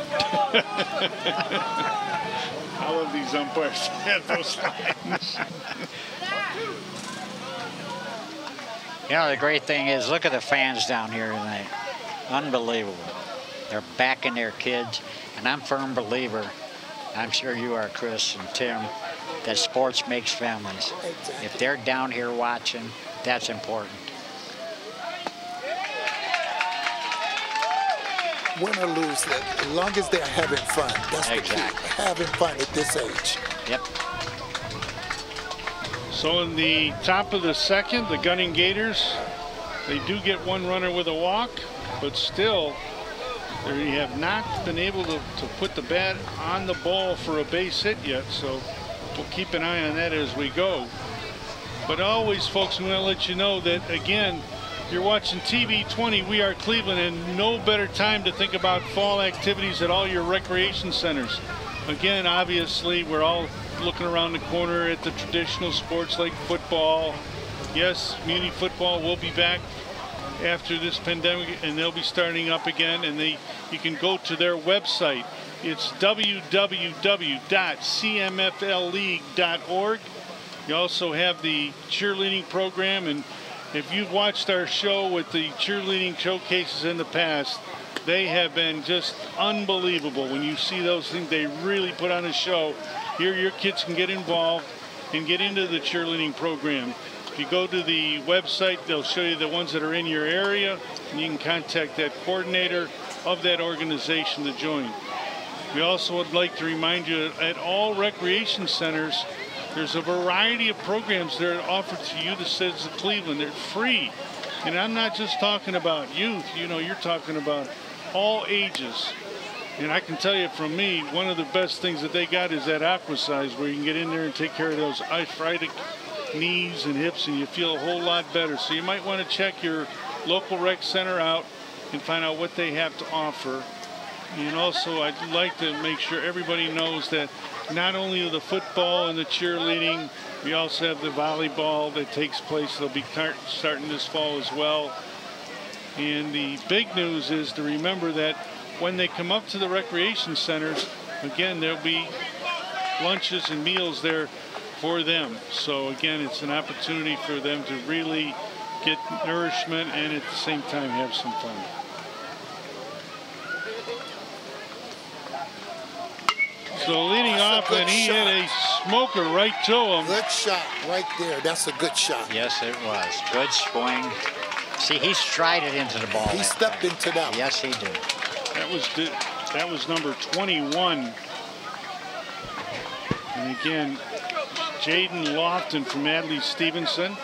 All of these umpires have those signs. You know, the great thing is, look at the fans down here tonight. Unbelievable. They're backing their kids, and I'm a firm believer, I'm sure you are, Chris and Tim, that sports makes families. Exactly. If they're down here watching, that's important. Win or lose, as long as they're having fun. That's the key. Exactly. Having fun at this age. Yep. So in the top of the second, the Gunning Gators, they do get one runner with a walk, but still, they have not been able to put the bat on the ball for a base hit yet, so we'll keep an eye on that as we go. But always, folks, we want to let you know that, again, you're watching TV 20, We Are Cleveland, and no better time to think about fall activities at all your recreation centers. Again, obviously, we're all looking around the corner at the traditional sports like football. Yes, Muni football will be back after this pandemic, and they'll be starting up again, and you can go to their website. It's www.cmflleague.org. You also have the cheerleading program, and if you've watched our show with the cheerleading showcases in the past, they have been just unbelievable. When you see those things, they really put on a show. Here, your kids can get involved and get into the cheerleading program. If you go to the website, they'll show you the ones that are in your area, and you can contact that coordinator of that organization to join. We also would like to remind you that at all recreation centers, there's a variety of programs that are offered to you, the citizens of Cleveland. They're free. And I'm not just talking about youth. You know, you're talking about all ages. And I can tell you from me, one of the best things that they got is that Aquasize, where you can get in there and take care of those arthritic knees and hips, and you feel a whole lot better. So you might want to check your local rec center out and find out what they have to offer. And also, I'd like to make sure everybody knows that not only the football and the cheerleading, we also have the volleyball that takes place. They'll be starting this fall as well. And the big news is to remember that when they come up to the recreation centers, again, there'll be lunches and meals there for them. So again, it's an opportunity for them to really get nourishment and at the same time have some fun. So leading off, and he hit a smoker right to him. Good shot right there. That's a good shot. Yes, it was. Good swing. See, he strided into the ball. He stepped into that one. Yes, he did. That was number 21. And again, Jaden Lofton from Adley Stevenson.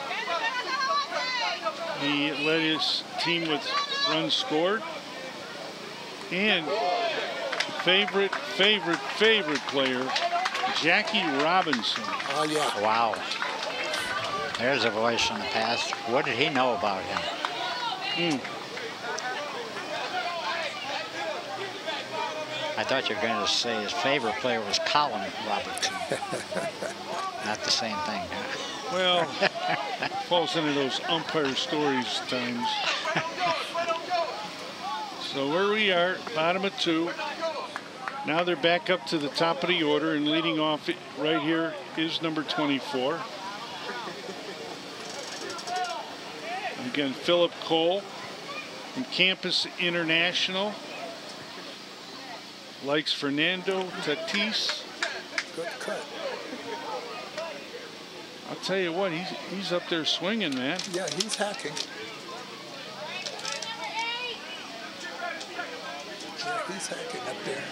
He led his team with runs scored. And favorite player, Jackie Robinson. Oh, yeah. Wow. There's a voice in the past. What did he know about him? I thought you were going to say his favorite player was Colin Robertson. Not the same thing, huh? Well, falls into those umpire stories times. So where we are, bottom of 2. Now they're back up to the top of the order, and leading off right here is number 24. Again, Philip Cole from Campus International. Likes Fernando Tatis. Good cut. I'll tell you what, he's up there swinging, man. Yeah, he's hacking. Yeah, he's hacking up there.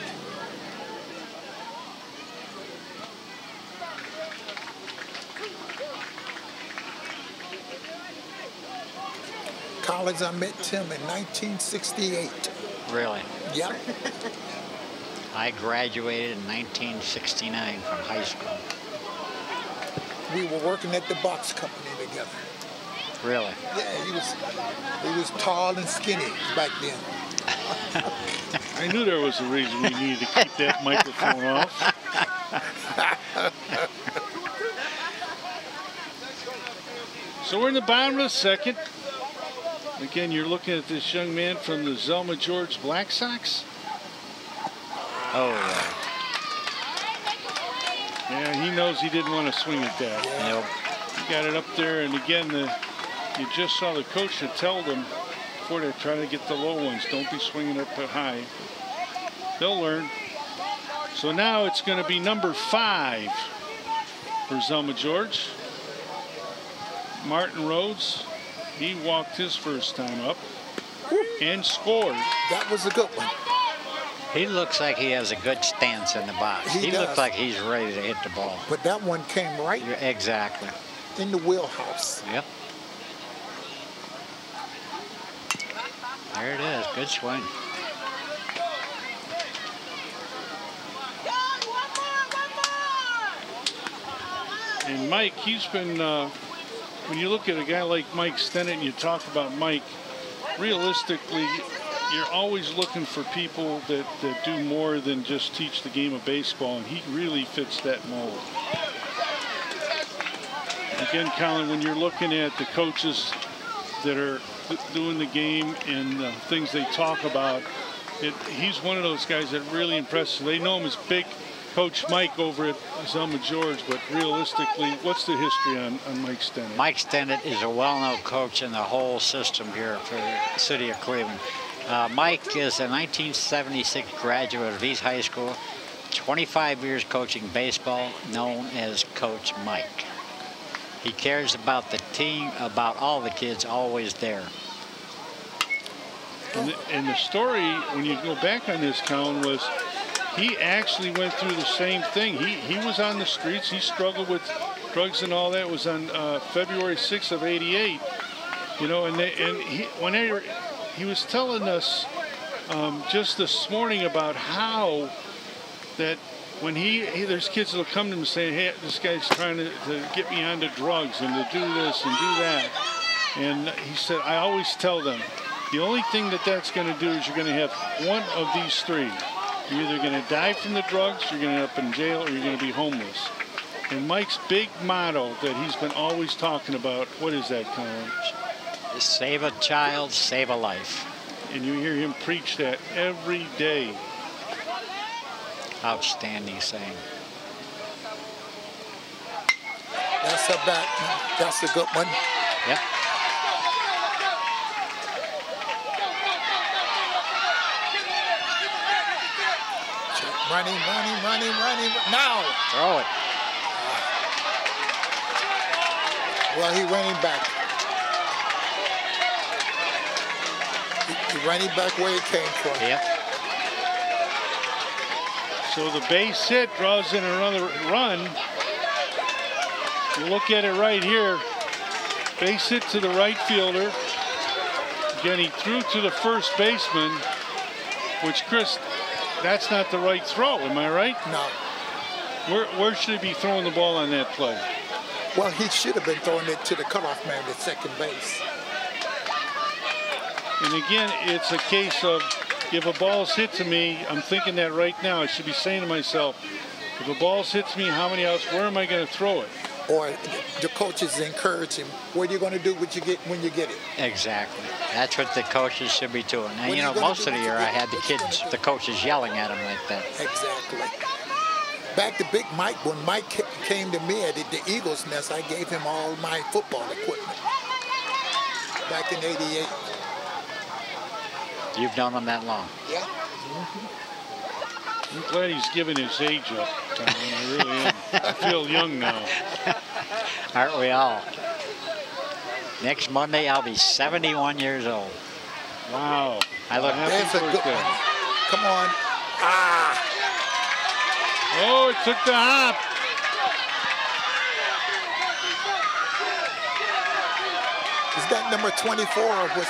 College, I met Tim in 1968. Really? Yep. I graduated in 1969 from high school. We were working at the box company together. Really? Yeah, he was tall and skinny back then. I knew there was a reason we needed to keep that microphone off. So we're in the bottom of the second. Again, you're looking at this young man from the Zelma George Black Sox. Oh, yeah. Yeah, he knows he didn't want to swing at that. Nope. He got it up there, and again, you just saw the coach that told them before they're trying to get the low ones, don't be swinging up high. They'll learn. So now it's going to be number 5 for Zelma George. Martin Rhodes, he walked his first time up and scored. That was a good one. He looks like he has a good stance in the box. He looks like he's ready to hit the ball. But that one came right exactly in the wheelhouse. Yep. There it is. Good swing. And Mike, he's been, when you look at a guy like Mike Stennett and you talk about Mike, realistically, you're always looking for people that do more than just teach the game of baseball, and he really fits that mold. Again, Colin, when you're looking at the coaches that are doing the game and the things they talk about, he's one of those guys that really impresses. They know him as Big Coach Mike over at Zelma George, but realistically, what's the history on Mike Stennett? Mike Stennett is a well-known coach in the whole system here for the city of Cleveland. Mike is a 1976 graduate of East High School, 25 years coaching baseball, known as Coach Mike. He cares about the team, about all the kids, always there. And the story, when you go back on this, Colin, was he actually went through the same thing. He was on the streets. He struggled with drugs and all that. It was on February 6th of '88. You know, he was telling us just this morning about how that when there's kids that'll come to him saying, hey, this guy's trying to get me onto drugs and to do this and do that. And he said, I always tell them, the only thing that's going to do is you're going to have one of these three. You're either going to die from the drugs, you're going to end up in jail, or you're going to be homeless. And Mike's big motto that he's been always talking about, what is that, Colin? Save a child, save a life. And you hear him preach that every day. Outstanding saying. That's a bat. That's a good one. Yep. Running. Now. Throw it. Well, he running back. He running back where he came from. Yep. So the base hit draws in another run. You look at it right here. Base hit to the right fielder. Again, he threw to the first baseman, which, Chris, that's not the right throw, am I right? No. Where should he be throwing the ball on that play? Well, he should have been throwing it to the cutoff man at second base. And again, it's a case of if a ball's hit to me, I'm thinking that right now. I should be saying to myself, if a ball's hit to me, how many outs, where am I going to throw it? Or the coaches encourage him, what are you going to do when you get it? Exactly. That's what the coaches should be doing. And, you know, most of the year I had the coaches yelling at him like that. Exactly. Back to Big Mike, when Mike came to me at the Eagles Nest, I gave him all my football equipment. Back in '88. You've known him that long? Yeah. I'm glad he's giving his age up, Tom. I really am. I feel young now. Aren't we all? Next Monday, I'll be 71 years old. Wow. I look That's a good one. Come on. Ah. Oh, it took the hop. Is that number 24 or was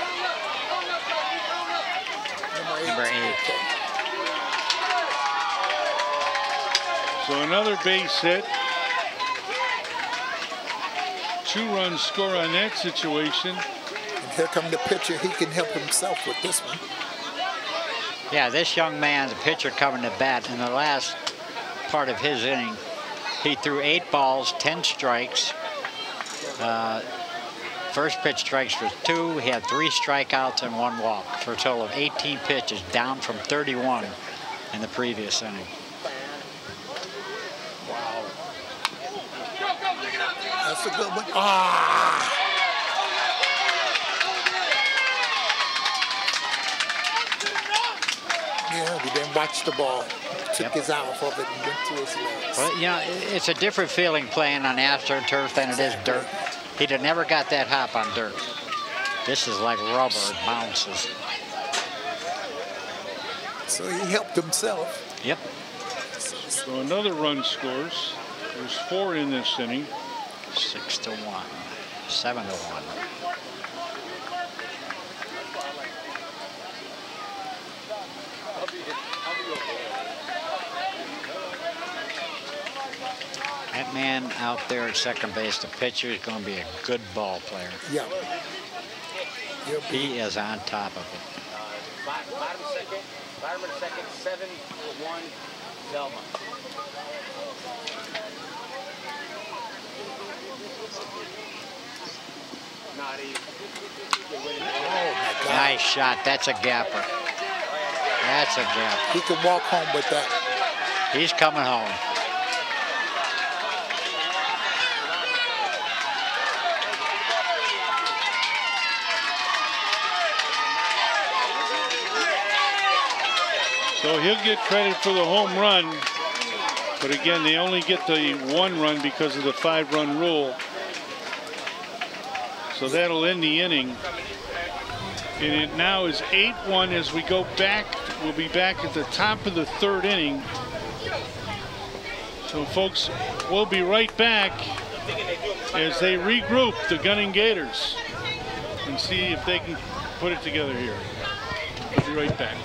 number 8? Okay. So another base hit. 2-run score on that situation. And here come the pitcher. He can help himself with this one. Yeah, this young man, the pitcher coming to bat in the last part of his inning, he threw 8 balls, 10 strikes. First pitch strikes was 2. He had 3 strikeouts and 1 walk for a total of 18 pitches, down from 31 in the previous inning. Wow. That's a good one. Ah. Yeah, he didn't watch the ball. Took his eye off of it and went through his legs. Well, you know, it's a different feeling playing on AstroTurf than it is dirt. He'd have never got that hop on dirt. This is like rubber, it bounces. So he helped himself. Yep. So another run scores. There's 4 in this inning. 6-1, 7-1. That man out there at second base, the pitcher, is going to be a good ball player. Yeah. He is on top of it. Bottom of the second, 7-1, Zelma. Oh, my God. Nice shot. That's a gapper. That's a gap. He can walk home with that. He's coming home. So he'll get credit for the home run. But again, they only get the 1 run because of the 5-run rule. So that'll end the inning. And it now is 8-1 as we go back. We'll be back at the top of the 3rd inning. So folks, we'll be right back as they regroup the Gunning Gators and see if they can put it together here. be right back.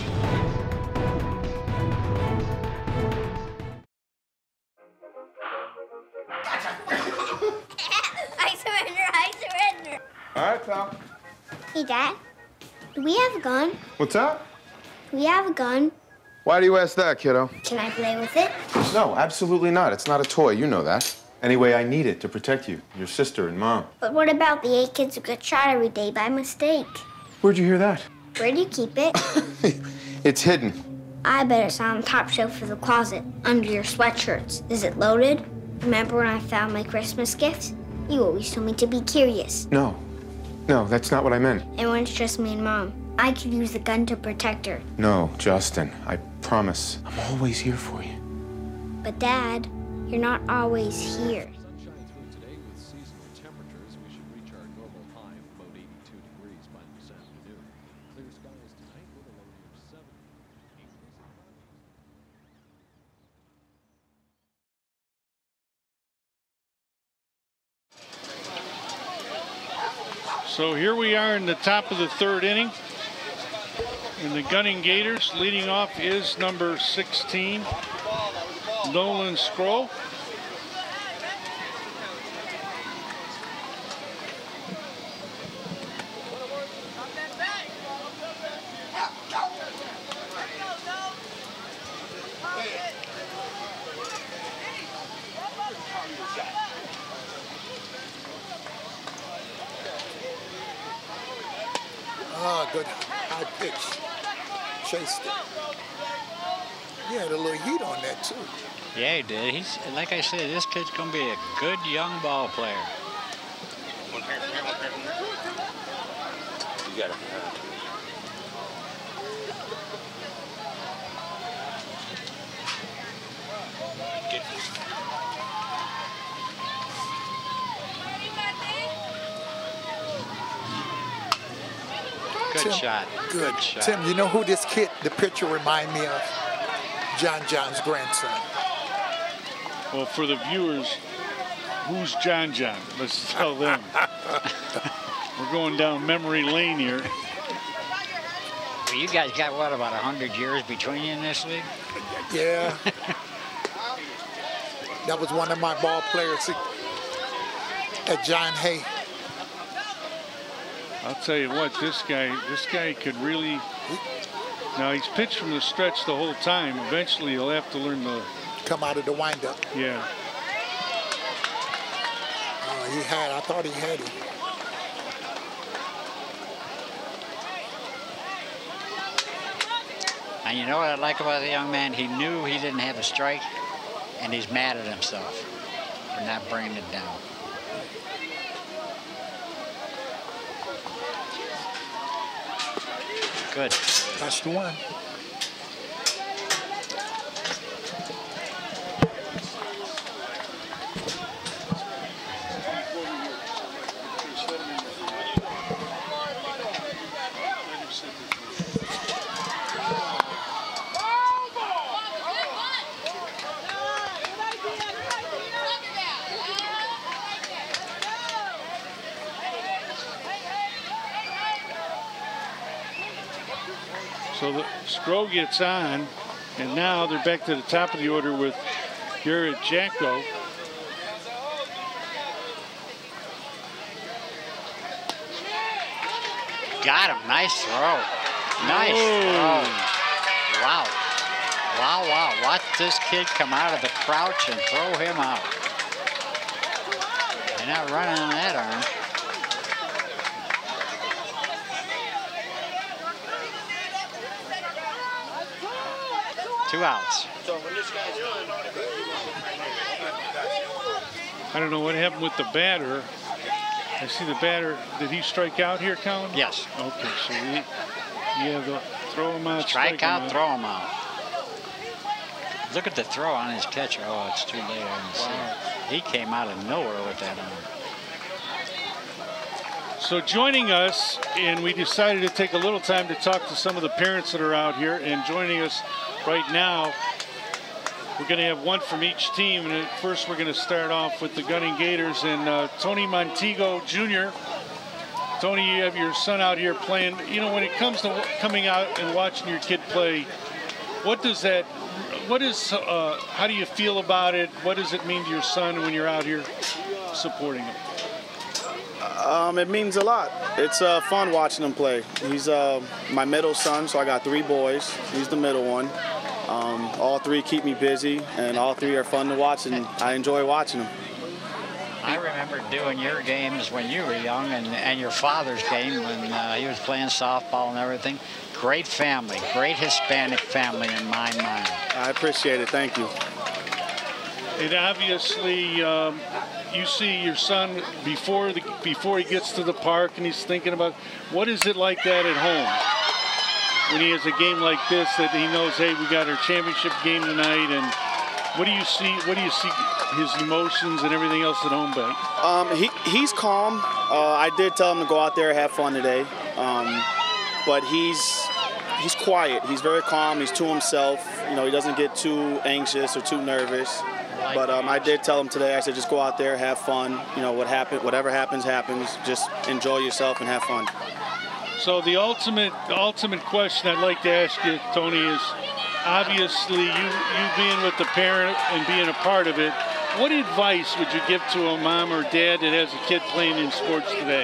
I surrender, I surrender. All right, pal. Hey, Dad, do we have a gun? What's up? Do we have a gun? Why do you ask that, kiddo? Can I play with it? No, absolutely not. It's not a toy. You know that. Anyway, I need it to protect you, your sister and Mom. But what about the 8 kids who get shot every day by mistake? Where'd you hear that? Where do you keep it? It's hidden. I bet it's on the top shelf of the closet, under your sweatshirts. Is it loaded? Remember when I found my Christmas gifts? You always told me to be curious. No. No, that's not what I meant. And when it's just me and Mom, I could use the gun to protect her. No, Justin, I promise. I'm always here for you. But Dad, you're not always here. Sunshine through today with seasonal temperatures. We should reach our normal high of about 82 degrees by this afternoon. Clear skies tonight with a low near 70. So here we are in the top of the 3rd inning. And the Gunning Gators leading off is number 16, Nolan Scroll. Ah, good high pitch. Chased it. He had a little heat on that, too. Yeah, he did. He's, like I said, this kid's going to be a good young ball player. You got it. Good shot. Good. Good shot. Tim, you know who this kid, the pitcher, remind me of? John's grandson. Well, for the viewers, who's John? Let's tell them. We're going down memory lane here. Well, you guys got, what, about 100 years between you in this league? Yeah. That was one of my ball players at John Hay. I'll tell you what, this guy could really. Now he's pitched from the stretch the whole time. Eventually he'll have to learn to come out of the windup. Yeah. I thought he had him. And you know what I like about the young man? He knew he didn't have a strike, and he's mad at himself for not bringing it down. Good. That's the one. So the Scro gets on, and now they're back to the top of the order with Garrett Jacko. Got him. Nice throw. Nice throw. Wow. Wow, wow. Watch this kid come out of the crouch and throw him out. They're not running on that arm. Two outs. I don't know what happened with the batter. I see the batter. Did he strike out here, Colin? Yes. Okay, so you have to throw him out. Strike out, throw him out. Look at the throw on his catcher. Oh, it's too late. I didn't see it. He came out of nowhere with that arm. So joining us, and we decided to take a little time to talk to some of the parents that are out here, and joining us right now, we're going to have one from each team. And first, we're going to start off with the Gunning Gators and Tony Montego Jr. Tony, you have your son out here playing. You know, when it comes to coming out and watching your kid play, how do you feel about it? What does it mean to your son when you're out here supporting him? It means a lot. It's fun watching him play. He's my middle son, so I got 3 boys. He's the middle one. All 3 keep me busy, and all 3 are fun to watch, and I enjoy watching them. I remember doing your games when you were young, and your father's game when he was playing softball and everything. Great family, great Hispanic family in my mind. I appreciate it. Thank you. And obviously, you see your son before he gets to the park, and he's thinking about what is it like that at home when he has a game like this that he knows, hey, we got our championship game tonight, and what do you see? What do you see his emotions and everything else at home, Ben? He's calm. I did tell him to go out there and have fun today, but he's quiet. He's very calm. He's to himself. You know, he doesn't get too anxious or too nervous. But I did tell him today, I said, just go out there, have fun. You know, whatever happens, happens. Just enjoy yourself and have fun. So the ultimate question I'd like to ask you, Tony, is obviously you being with the parent and being a part of it, what advice would you give to a mom or dad that has a kid playing in sports today?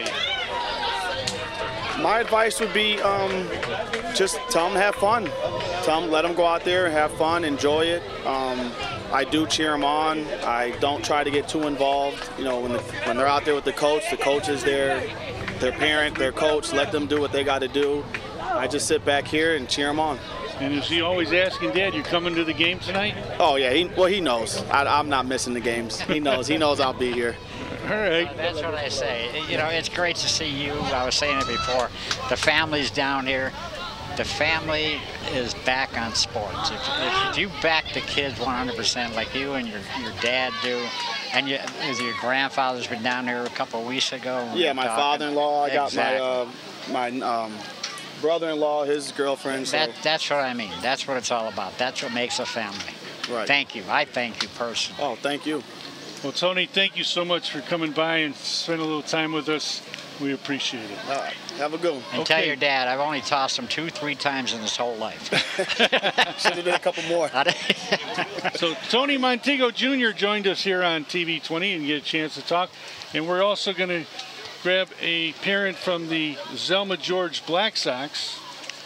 My advice would be just tell them to have fun. Let them go out there and have fun, enjoy it. I do cheer them on. I don't try to get too involved. You know, when they're out there with the coach is their parent, their coach. Let them do what they got to do. I just sit back here and cheer them on. And is he always asking, Dad, you coming to the game tonight? Oh yeah, he knows. I'm not missing the games. He knows. He knows I'll be here. All right. That's what I say. You know, it's great to see you. I was saying it before. The family's down here. The family is back on sports. If you back the kids 100% like you and your dad do, and your grandfather's been down here a couple of weeks ago. Yeah, my father-in-law. I got exactly. my brother-in-law, his girlfriend. So. That's what I mean. That's what it's all about. That's what makes a family. Right. Thank you. I thank you personally. Oh, thank you. Well, Tony, thank you so much for coming by and spending a little time with us. We appreciate it. All right. Have a good one. And tell your dad I've only tossed him 2-3 times in his whole life. Should have been a couple more. So Tony Montego Jr. joined us here on TV 20 and get a chance to talk. And we're also going to grab a parent from the Zelma George Black Sox.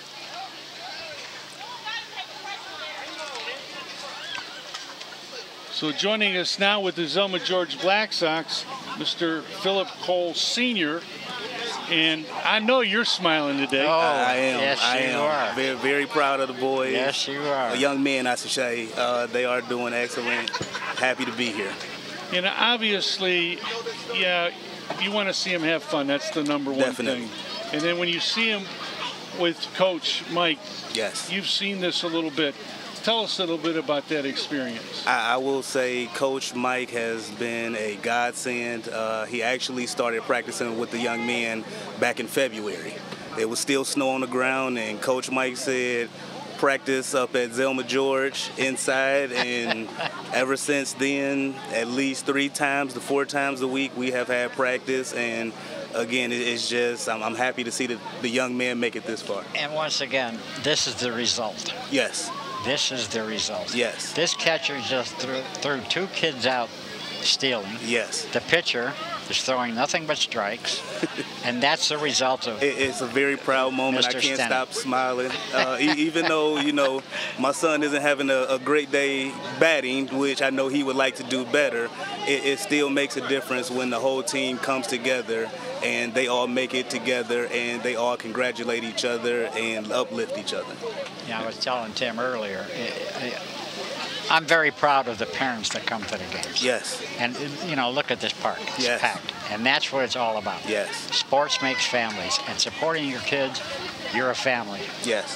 So joining us now with the Zelma George Black Sox, Mr. Philip Cole Sr. And I know you're smiling today. Oh, I am. Yes, you are. Very, very proud of the boys. Yes, you are. Young men, I should say. They are doing excellent. Happy to be here. And obviously, yeah, you want to see them have fun. That's the number one Definitely. thing. And then when you see them with Coach Mike, yes, you've seen this a little bit. Tell us a little bit about that experience. I will say Coach Mike has been a godsend. He actually started practicing with the young men back in February. It was still snow on the ground, and Coach Mike said, practice up at Zelma George inside, and ever since then, at least 3 times to 4 times a week, we have had practice. And again, it's just, I'm happy to see the young men make it this far. And once again, this is the result. Yes. This is the result. Yes. This catcher just threw 2 kids out stealing. Yes. The pitcher is throwing nothing but strikes, and that's the result of It's a very proud moment. Mr. I can't Stenner. stop smiling. Even though, you know, my son isn't having a great day batting, which I know he would like to do better, it still makes a difference when the whole team comes together and they all make it together and they all congratulate each other and uplift each other. Yeah, I was telling Tim earlier, I'm very proud of the parents that come to the games. Yes. And, you know, look at this park. It's Yes. packed. And that's what it's all about. Yes. Sports makes families. And supporting your kids, you're a family. Yes.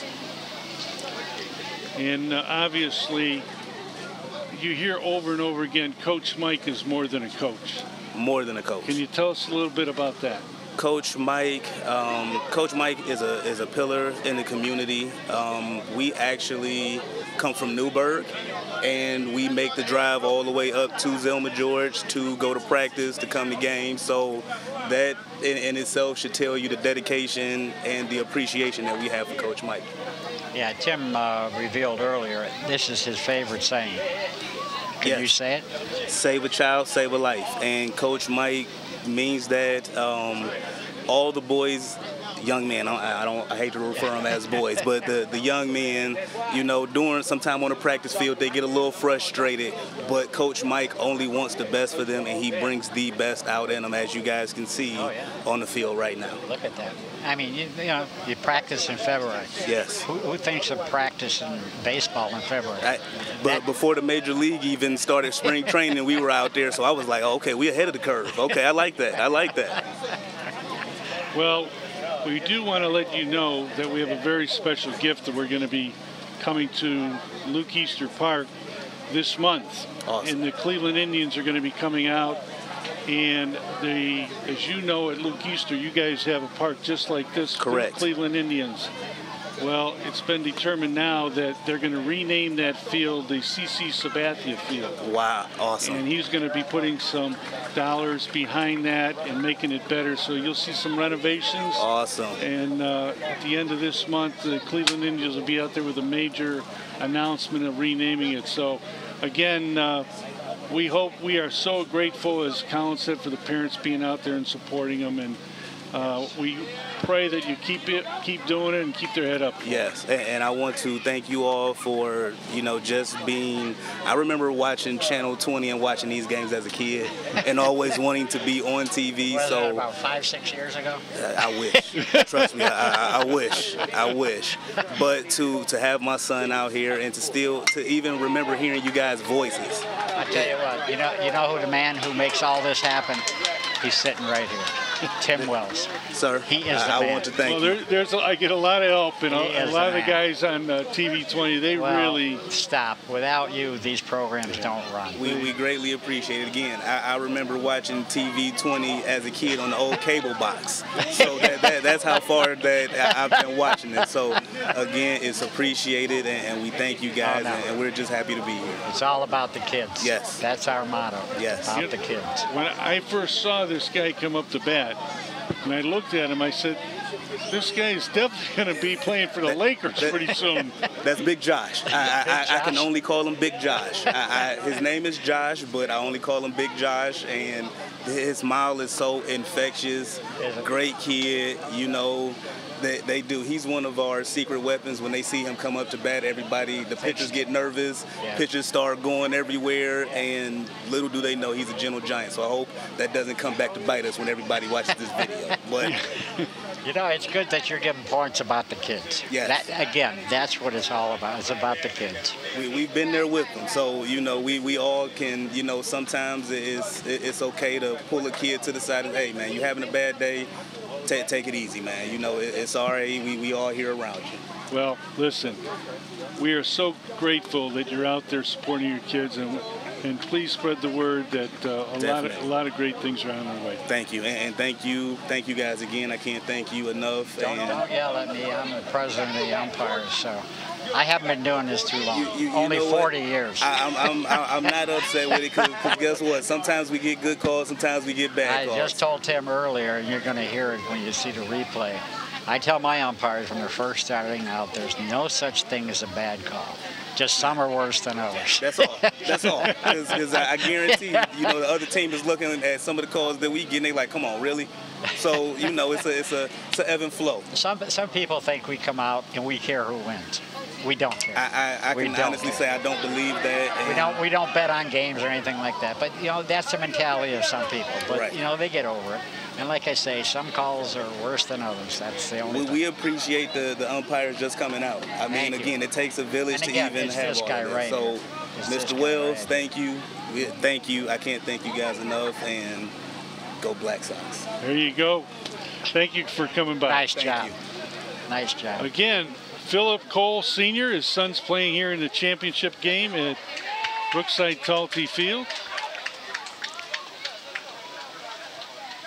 And obviously, you hear over and over again, Coach Mike is more than a coach. More than a coach. Can you tell us a little bit about that? Coach Mike is a pillar in the community. We actually come from Newburgh, and we make the drive all the way up to Zelma George to go to practice, to come to games. So that in itself should tell you the dedication and the appreciation that we have for Coach Mike. Yeah, Tim revealed earlier, this is his favorite saying. Can you say it? Save a child, save a life. And Coach Mike means that. All the boys, young men, I hate to refer them as boys, but the young men, you know, during some time on the practice field, they get a little frustrated, but Coach Mike only wants the best for them, and he brings the best out in them, as you guys can see on the field right now. Look at that. I mean, you know, you practice in February. Yes. Who thinks of practice in baseball in February? But before the Major League even started spring training, we were out there, so I was like, oh, okay, we're ahead of the curve. Okay, I like that. I like that. Well, we do want to let you know that we have a very special gift that we're going to be coming to Luke Easter Park this month. Awesome. And the Cleveland Indians are going to be coming out. And as you know, at Luke Easter, you guys have a park just like this. Correct. For the Cleveland Indians. Well, it's been determined now that they're going to rename that field the C.C. Sabathia Field. Wow, awesome. And he's going to be putting some dollars behind that and making it better. So you'll see some renovations. Awesome. And at the end of this month, the Cleveland Indians will be out there with a major announcement of renaming it. So, again, we are so grateful, as Colin said, for the parents being out there and supporting them. And we pray that you keep doing it and keep their head up. Yes, and I want to thank you all for, you know, just being. I remember watching Channel 20 and watching these games as a kid, and always wanting to be on TV. Was so that about 5-6 years ago? I wish. Trust me, I wish. But to have my son out here and to even remember hearing you guys' voices. I tell you what, you know who the man who makes all this happen? He's sitting right here. Tim Wells. Sir, he is the man. man. I want to thank you. I get a lot of help, and a lot of the guys on TV 20, they really... Stop. Without you, these programs don't run. We greatly appreciate it. Again, I remember watching TV 20 as a kid on the old cable box. So that's how far that I've been watching it. So, again, it's appreciated, and we thank you guys, and we're just happy to be here. It's all about the kids. Yes. That's our motto. Yes. About the kids. When I first saw this guy come up to bat, and I looked at him, I said, this guy is definitely going to be playing for the Lakers pretty soon. That's Big Josh. I can only call him Big Josh. His name is Josh, but I only call him Big Josh, and his smile is so infectious. Great kid, you know. They do. He's one of our secret weapons. When they see him come up to bat, the pitchers get nervous. Yeah. Pitchers start going everywhere, and little do they know he's a gentle giant. So I hope that doesn't come back to bite us when everybody watches this video. But you know, it's good that you're giving points about the kids. Yes. Again, that's what it's all about. It's about the kids. We've been there with them. So, you know, we all can, you know, sometimes it's okay to pull a kid to the side and, hey, man, you having a bad day? Take it easy, man. You know, it's all right. We all here around you. Well, listen, we are so grateful that you're out there supporting your kids, and please spread the word that a lot of great things are on their way. Thank you, and thank you guys again. I can't thank you enough. Don't yell at me. I'm the president of the umpires, so I haven't been doing this too long. Only 40 years. I'm not upset with it because guess what? Sometimes we get good calls, sometimes we get bad calls. I just told Tim earlier, and you're going to hear it when you see the replay. I tell my umpires when they're first starting out, there's no such thing as a bad call. Just some are worse than others. That's all. That's all. Because I guarantee, you know, the other team is looking at some of the calls that we get, and they're like, come on, really? So, you know, it's a ebb and flow. Some people think we come out and we care who wins. We don't care. I can honestly say I don't believe that. We don't bet on games or anything like that. But, you know, that's the mentality of some people. But, you know, they get over it. And like I say, some calls are worse than others. That's the only thing. We appreciate the umpires just coming out. I mean, again, it takes a village to even have this guy all right that. So, here. Mr. Wells, thank you. Thank you. I can't thank you guys enough. And go Black Sox. There you go. Thank you for coming by. Nice job. Nice job. Again, Philip Cole Sr., his son's playing here in the championship game at Brookside Talty Field.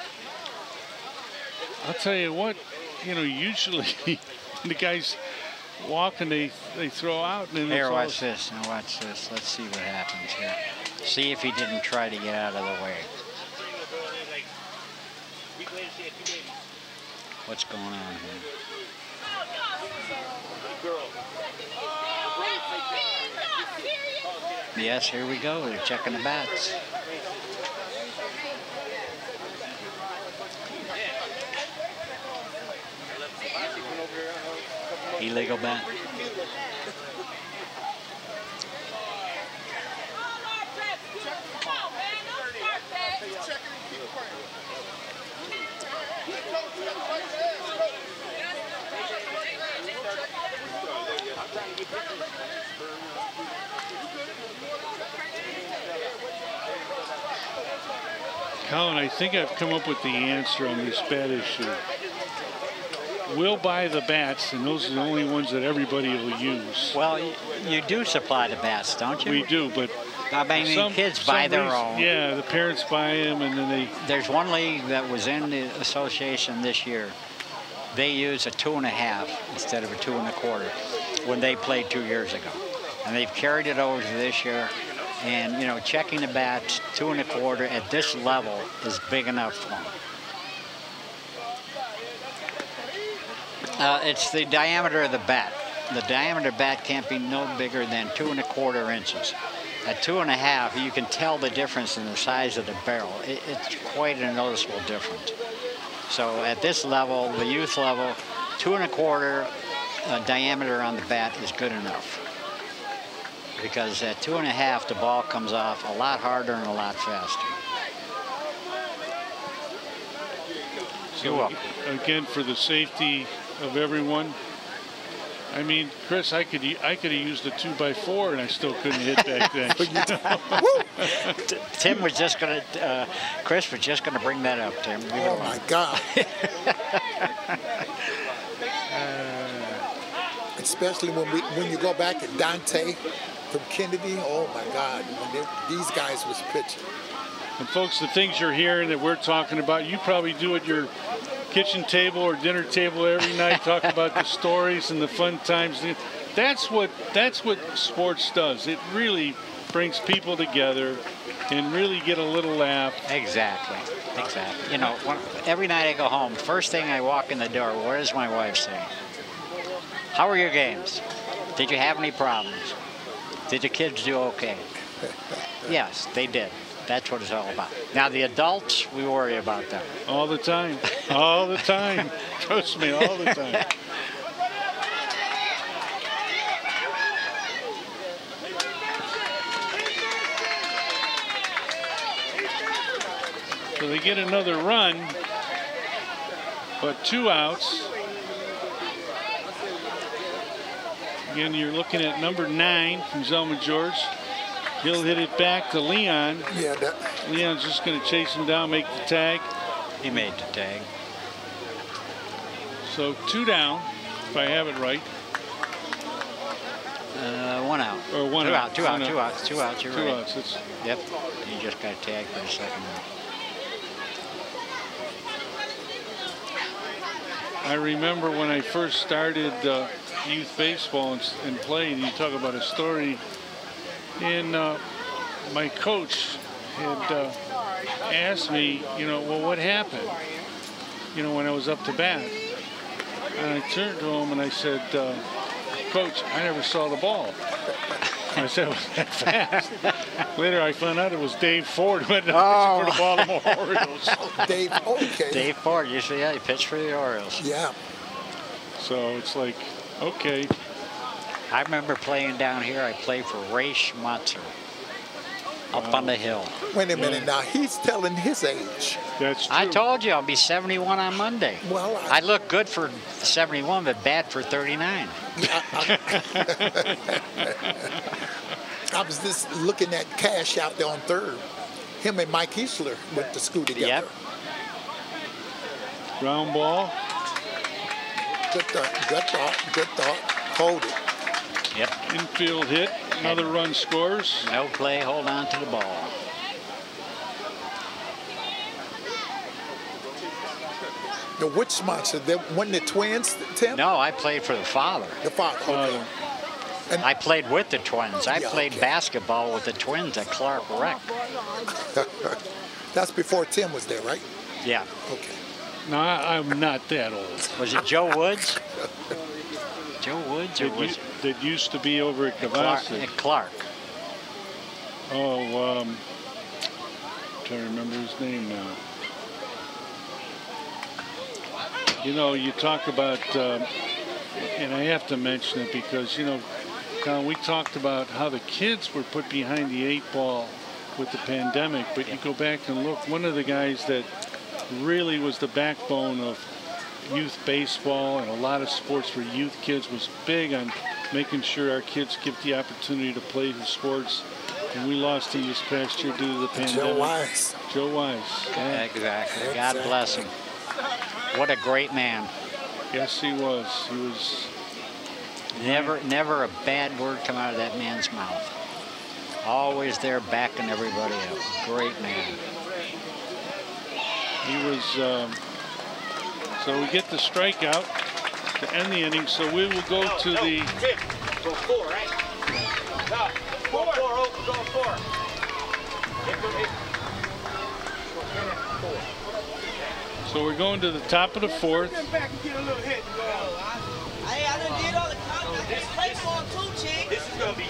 I'll tell you what, you know, usually the guys walk and they throw out. And then Here, it's watch this. Now watch this. Let's see what happens here. See if he didn't try to get out of the way. What's going on here? Yes, here we go. They're checking the bats. Illegal bat. Colin, I think I've come up with the answer on this bat issue. We'll buy the bats, and those are the only ones that everybody will use. Well, you do supply the bats, don't you? We do, but I mean, kids buy their own. Yeah, the parents buy them, and then they... There's one league that was in the association this year. They use a 2.5 instead of a 2 1/4 when they played 2 years ago. And they've carried it over to this year. And, you know, checking the bats, 2 1/4 at this level is big enough for them. It's the diameter of the bat. The diameter of the bat can't be no bigger than 2 1/4 inches. At 2 1/2, you can tell the difference in the size of the barrel. It's quite a noticeable difference. So at this level, the youth level, 2 1/4 diameter on the bat is good enough. Because at 2 1/2, the ball comes off a lot harder and a lot faster. So again, for the safety of everyone, I mean, Chris, I could have used a 2x4 and I still couldn't hit back then. Tim was just going to, Chris was just going to bring that up, Tim. Oh my God. Especially when you go back to Dante from Kennedy, oh my God, when these guys was pitching. And folks, the things you're hearing that we're talking about, you probably do at your kitchen table or dinner table every night, talking about the stories and the fun times. That's what sports does. It really brings people together and really get a little laugh. Exactly. You know, every night I go home, first thing I walk in the door, what does my wife say? How were your games? Did you have any problems? Did the kids do okay? Yes, they did. That's what it's all about. Now, the adults, we worry about them. All the time. All the time. Trust me, all the time. So they get another run, but 2 outs. Again, you're looking at number 9 from Zelma George. He'll hit it back to Leon. Yeah, Leon's just going to chase him down, make the tag. He made the tag. So 2 down, if I have it right. 1 out. Or 1 out. 2 outs. You're right. 2 outs. Yep. He just got tagged for the second one. I remember when I first started youth baseball and playing, you talk about a story. And my coach had asked me, you know, well, what happened, you know, when I was up to bat. And I turned to him and I said, Coach, I never saw the ball. I said, it was that fast. Later I found out it was Dave Ford who went for the Baltimore Orioles. Dave, okay. Dave Ford, you see, yeah, he pitched for the Orioles. Yeah. So it's like, okay. I remember playing down here. I played for Ray Schmatzer up on the hill. Wait a minute now. He's telling his age. That's true. I told you I'll be 71 on Monday. Well, I look good for 71, but bad for 39. I was just looking at Cash out there on third. Him and Mike Easler went to school together. Yep. Ground ball. Good thought. Hold it. Yep. Infield hit. Another run scores. No play. Hold on to the ball. The which monster? Wasn't the twins, Tim? No, I played for the father. The father, okay. And I played with the twins. I played okay. basketball with the twins at Clark Rec. That's before Tim was there, right? Yeah. Okay. No, I'm not that old. Was it Joe Woods? Joe Woods? Or was that used to be over at Kavasa. At Clark. Oh, I'm trying to remember his name now. You know, you talk about, and I have to mention it because, you know, Colin, we talked about how the kids were put behind the 8 ball with the pandemic, but you go back and look, one of the guys that really was the backbone of youth baseball and a lot of sports for youth kids was big on making sure our kids get the opportunity to play the sports. And we lost him this past year due to the pandemic. Joe Wise. Joe Wise. Yeah. Exactly. God bless him. What a great man. Yes, he was. He was. Never a bad word come out of that man's mouth. Always there backing everybody up. Great man. He was. So we get the strikeout to end the inning. So we will go to the. Go 4, right? No. 4, go 4. So we're going to the top of the 4th. This is going to be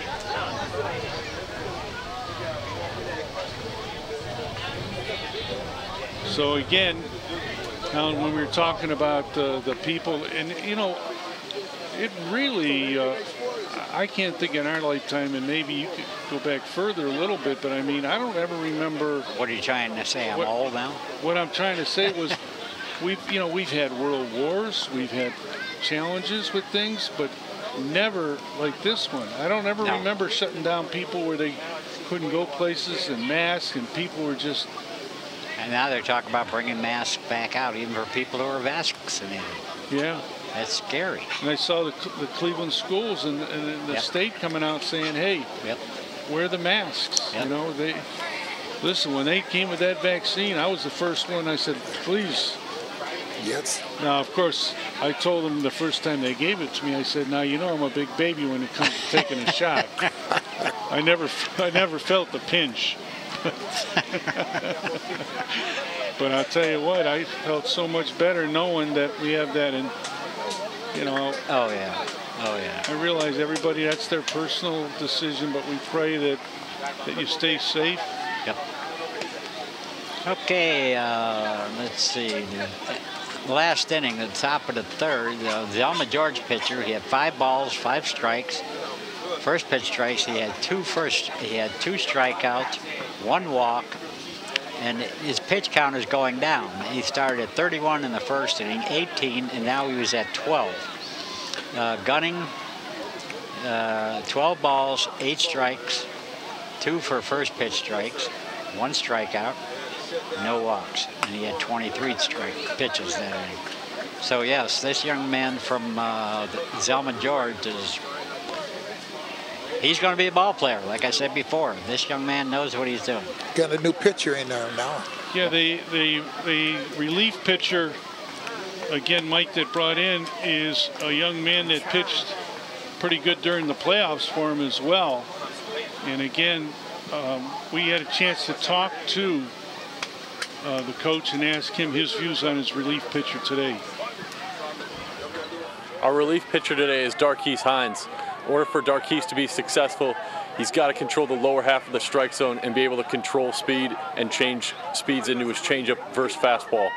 So again, Alan, when we were talking about the people, and you know, it really, I can't think in our lifetime, and maybe you could go back further a little bit, but I mean, I don't ever remember. What are you trying to say? I'm old now? What I'm trying to say was, we've had world wars, we've had challenges with things, but never like this one. I don't ever remember shutting down people where they couldn't go places and masks, and people were just. And now they're talking about bringing masks back out, even for people who are vaccinated. Yeah. That's scary. And I saw the Cleveland schools and the state coming out saying, hey, wear the masks. You know, listen, when they came with that vaccine, I was the first one. I said, please. Yes. Now, of course, I told them the first time they gave it to me, I said, now, you know I'm a big baby when it comes to taking a shot. I never felt the pinch. But I'll tell you what, I felt so much better knowing that we have that in, you know. Oh, yeah. Oh, yeah. I realize everybody, that's their personal decision, but we pray that you stay safe. Yep. Okay, let's see. The last inning, the top of the 3rd, the Zelma George pitcher, he had 5 balls, 5 strikes. First pitch strikes, he had 2 strikeouts, 1 walk, and his pitch count is going down. He started at 31 in the first inning, 18, and now he was at 12. Gunning, 12 balls, 8 strikes, 2 for first pitch strikes, 1 strikeout, no walks, and he had 23 strike pitches that inning. So yes, this young man from Zelma George he's going to be a ball player, like I said before. This young man knows what he's doing. Got a new pitcher in there now. Yeah, the relief pitcher, again, Mike, that brought in is a young man that pitched pretty good during the playoffs for him as well. And again, we had a chance to talk to the coach and ask him his views on his relief pitcher today. Our relief pitcher today is Darquise Hines. In order for Darquise to be successful, he's got to control the lower half of the strike zone and be able to control speed and change speeds into his changeup versus fastball.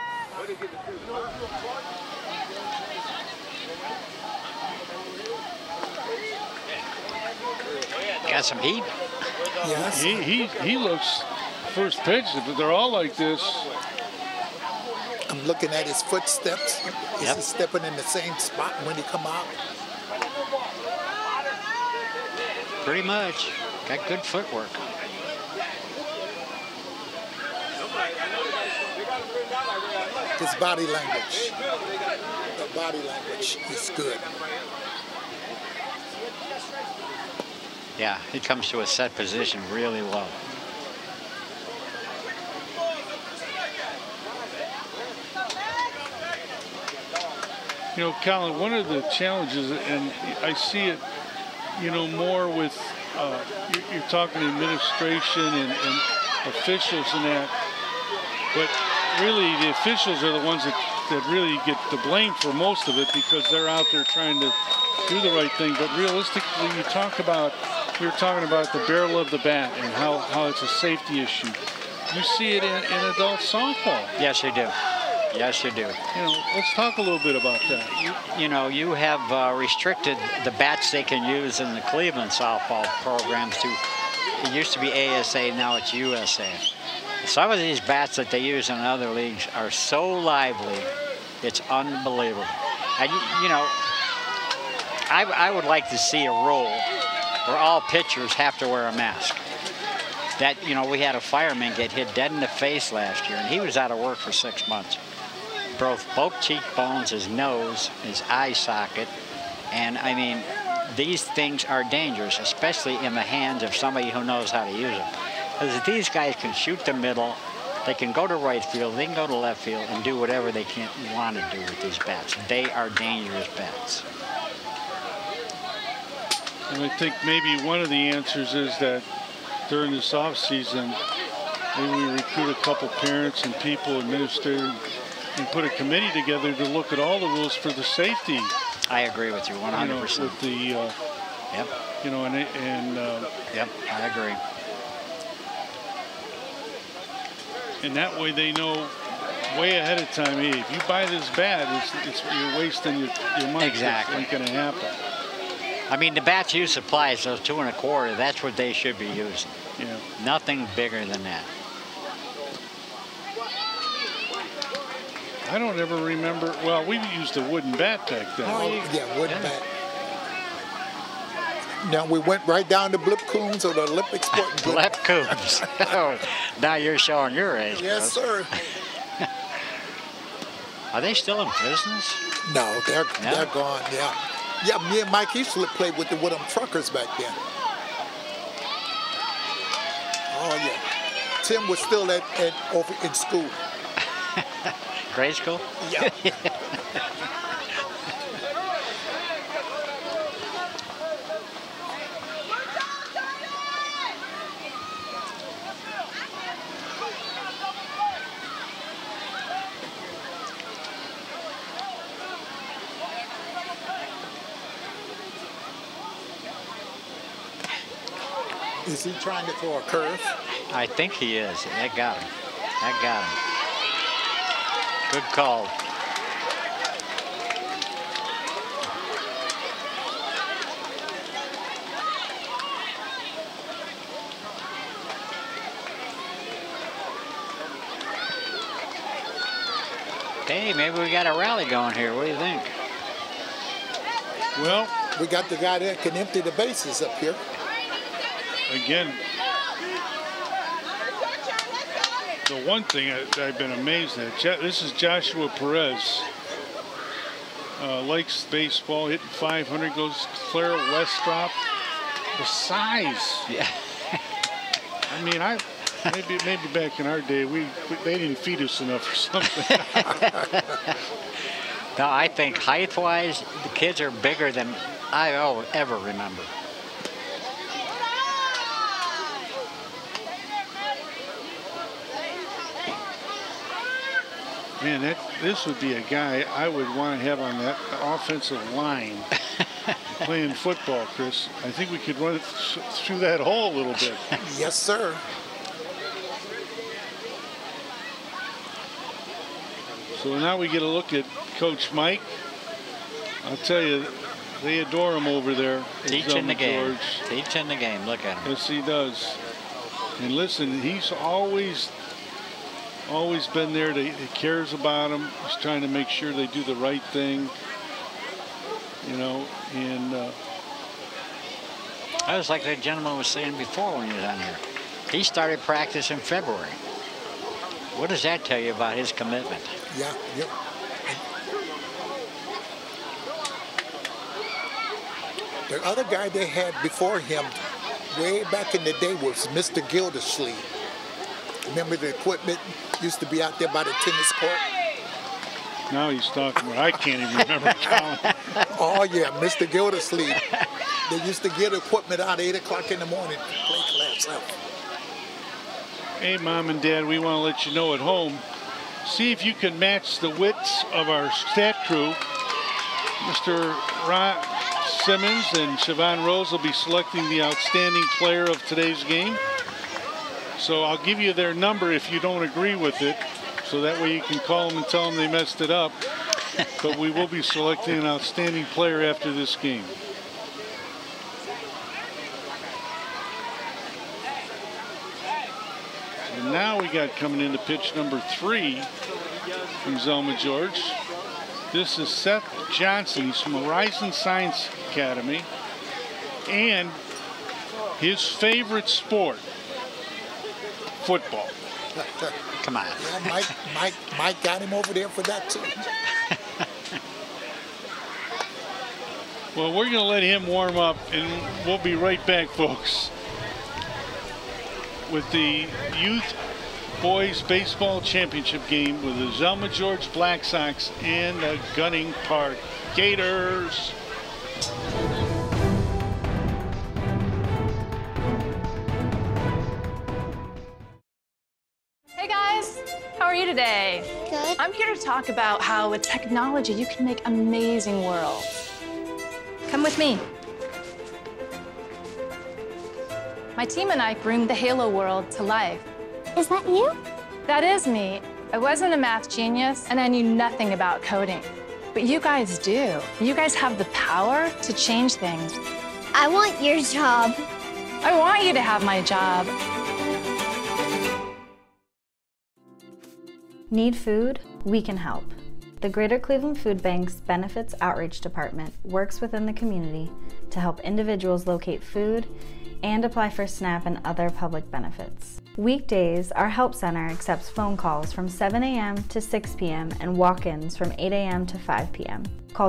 Got some heat. Yes. He looks first pitch. They're all like this. I'm looking at his footsteps. Is he stepping in the same spot when he come out? Pretty much. Got good footwork. His body language. The body language is good. Yeah, he comes to a set position really well. You know, Colin, one of the challenges, and I see it, you know, more with, you're talking administration and officials and that, but really the officials are the ones that really get the blame for most of it because they're out there trying to do the right thing. But realistically, you're talking about the barrel of the bat and how it's a safety issue. You see it in adult softball. Yes, you do. Yes, you do. You know, let's talk a little bit about that. You know, you have restricted the bats they can use in the Cleveland softball programs to, it used to be ASA, now it's USA. Some of these bats that they use in other leagues are so lively, it's unbelievable. And, you know, I would like to see a rule where all pitchers have to wear a mask. That, you know, we had a fireman get hit dead in the face last year, and he was out of work for 6 months. Broke both cheekbones, his nose, his eye socket, and I mean, these things are dangerous, especially in the hands of somebody who knows how to use them. Because these guys can shoot the middle, they can go to right field, they can go to left field, and do whatever they can't want to do with these bats. They are dangerous bats. And I think maybe one of the answers is that during this off season, maybe we recruit a couple parents and people, administrators, and put a committee together to look at all the rules for the safety. I agree with you 100%. You know, with the, yep. You know, yep, I agree. And that way they know way ahead of time. Hey, if you buy this bat, you're wasting your money. Exactly. It ain't gonna happen. I mean, the bats use supplies, those 2 1/4. That's what they should be using. Yeah. Nothing bigger than that. I don't ever remember. Well, we used a wooden bat back then. Oh, yeah, wooden bat. Now we went right down to Blip Coons or the Olympic Sporting Goods. Blip Coons. Oh, now you're showing your age. Yes, sir. Are they still in business? No, they're gone. Yeah, yeah. Me and Mike used to play with them truckers back then. Oh yeah. Tim was still over in school. Grade school? Yeah. Is he trying to throw a curve? I think he is. That got him. That got him. Good call. Hey, maybe we got a rally going here. What do you think? Well, we got the guy that can empty the bases up here. Again, the one thing I've been amazed at, this is Joshua Perez. Likes baseball, hitting 500, goes Clara Westrop. The size. Yeah. I mean, maybe back in our day, they didn't feed us enough or something. No, I think height-wise, the kids are bigger than I ever remember. Man, this would be a guy I would want to have on that offensive line playing football, Chris. I think we could run it through that hole a little bit. Yes, sir. So now we get a look at Coach Mike. I'll tell you, they adore him over there. Teaching the game. Teaching the game. Look at him. Yes, he does. And listen, he's always been there. He cares about them. He's trying to make sure they do the right thing. You know, and I was like that gentleman was saying before when he was on here. He started practice in February. What does that tell you about his commitment? Yeah. Yep. The other guy they had before him, way back in the day, was Mr. Gildersleeve. Remember the equipment used to be out there by the tennis court? Now he's talking about, I can't even remember counting. Oh, yeah, Mr. Gildersleeve. They used to get equipment out at 8 o'clock in the morning to play class up. Hey, Mom and Dad, we want to let you know at home, see if you can match the wits of our stat crew. Mr. Ron Simmons and Siobhan Rose will be selecting the outstanding player of today's game. So I'll give you their number if you don't agree with it, so that way you can call them and tell them they messed it up. But we will be selecting an outstanding player after this game. And now we got coming into pitch number 3 from Zelma George. This is Seth Johnson. He's from Horizon Science Academy. And his favorite sport, football. Come on. Yeah, Mike got him over there for that too. Well, we're going to let him warm up, and we'll be right back, folks, with the Youth Boys Baseball Championship game with the Zelma George Black Sox and the Gunning Park Gators. Hey guys, how are you today? Good. I'm here to talk about how with technology you can make amazing worlds. Come with me. My team and I groomed the Halo world to life. Is that you? That is me. I wasn't a math genius and I knew nothing about coding. But you guys do. You guys have the power to change things. I want your job. I want you to have my job. Need food? We can help. The Greater Cleveland Food Bank's Benefits Outreach Department works within the community to help individuals locate food and apply for SNAP and other public benefits. Weekdays, our help center accepts phone calls from 7 a.m. to 6 p.m. and walk-ins from 8 a.m. to 5 p.m. Call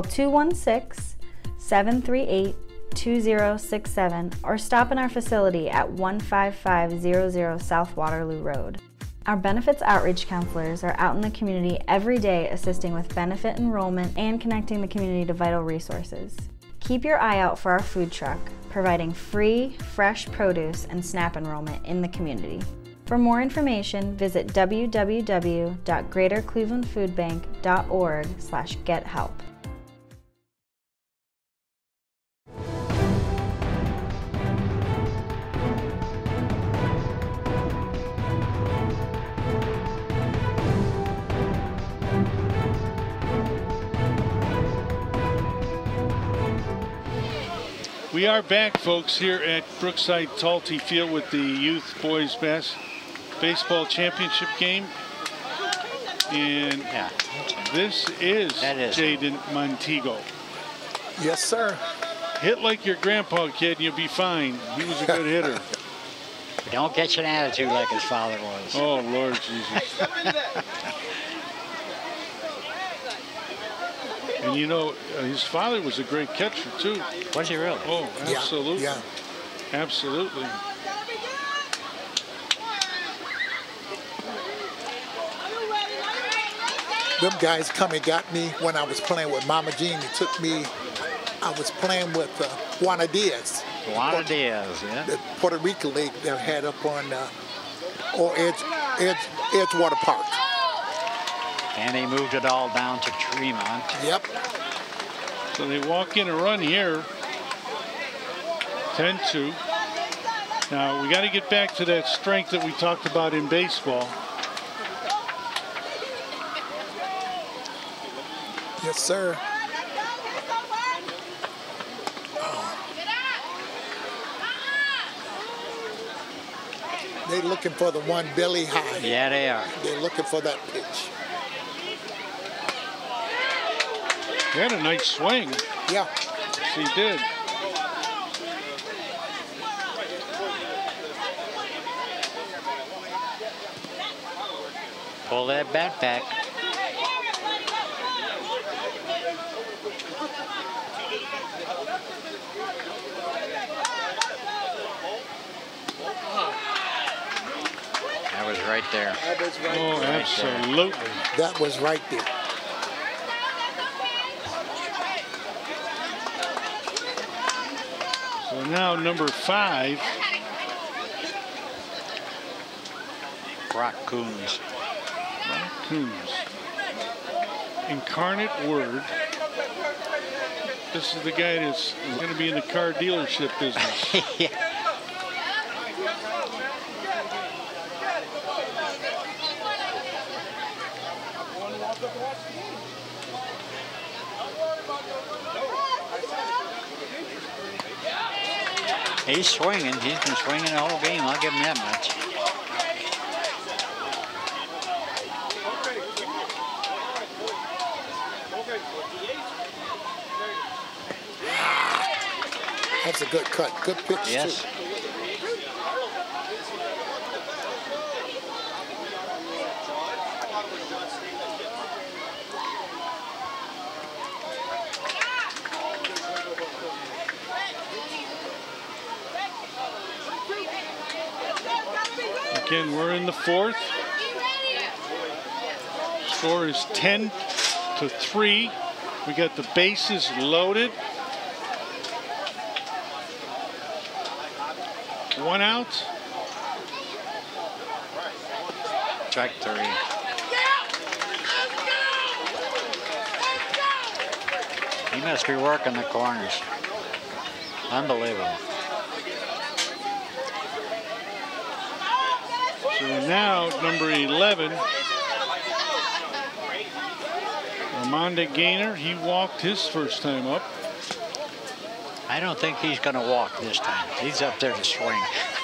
216-738-2067 or stop in our facility at 15500 South Waterloo Road. Our benefits outreach counselors are out in the community every day assisting with benefit enrollment and connecting the community to vital resources. Keep your eye out for our food truck, providing free, fresh produce and SNAP enrollment in the community. For more information, visit www.greaterclevelandfoodbank.org/gethelp. We are back, folks, here at Brookside Talty Field with the Youth Boys Baseball Championship game. And this is Jaden Montego. Yes, sir. Hit like your grandpa, kid, and you'll be fine. He was a good hitter. Don't get an attitude like his father was. Oh, Lord Jesus. And you know, his father was a great catcher, too. Was he really? Oh, absolutely. Yeah. Absolutely. Them guys come and got me when I was playing with Mama Jean. They took me, I was playing with Juana Diaz. Juana Diaz, yeah. The Puerto Rico league they had up on Edgewater Park. And he moved it all down to Tremont. Yep. So they walk in a run here. 10-2. Now, we got to get back to that strength that we talked about in baseball. Yes, sir. They're looking for the one belly high. Yeah, they are. They're looking for that pitch. He had a nice swing. Yeah. Yes, he did. Pull that bat back. That was right there. That was right there. Absolutely. That was right there. So now number 5. Brock Coons. Brock Coons. Incarnate Word. This is the guy that's going to be in the car dealership business. Yeah. He's swinging. He's been swinging the whole game. I'll give him that much. That's a good cut. Good pitch, yes. too. Again, we're in the 4th. Score is 10-3. We got the bases loaded. 1 out. Strike 3. He must be working the corners. Unbelievable. So now number 11, Armando Gaynor, he walked his first time up. I don't think he's going to walk this time. He's up there to swing.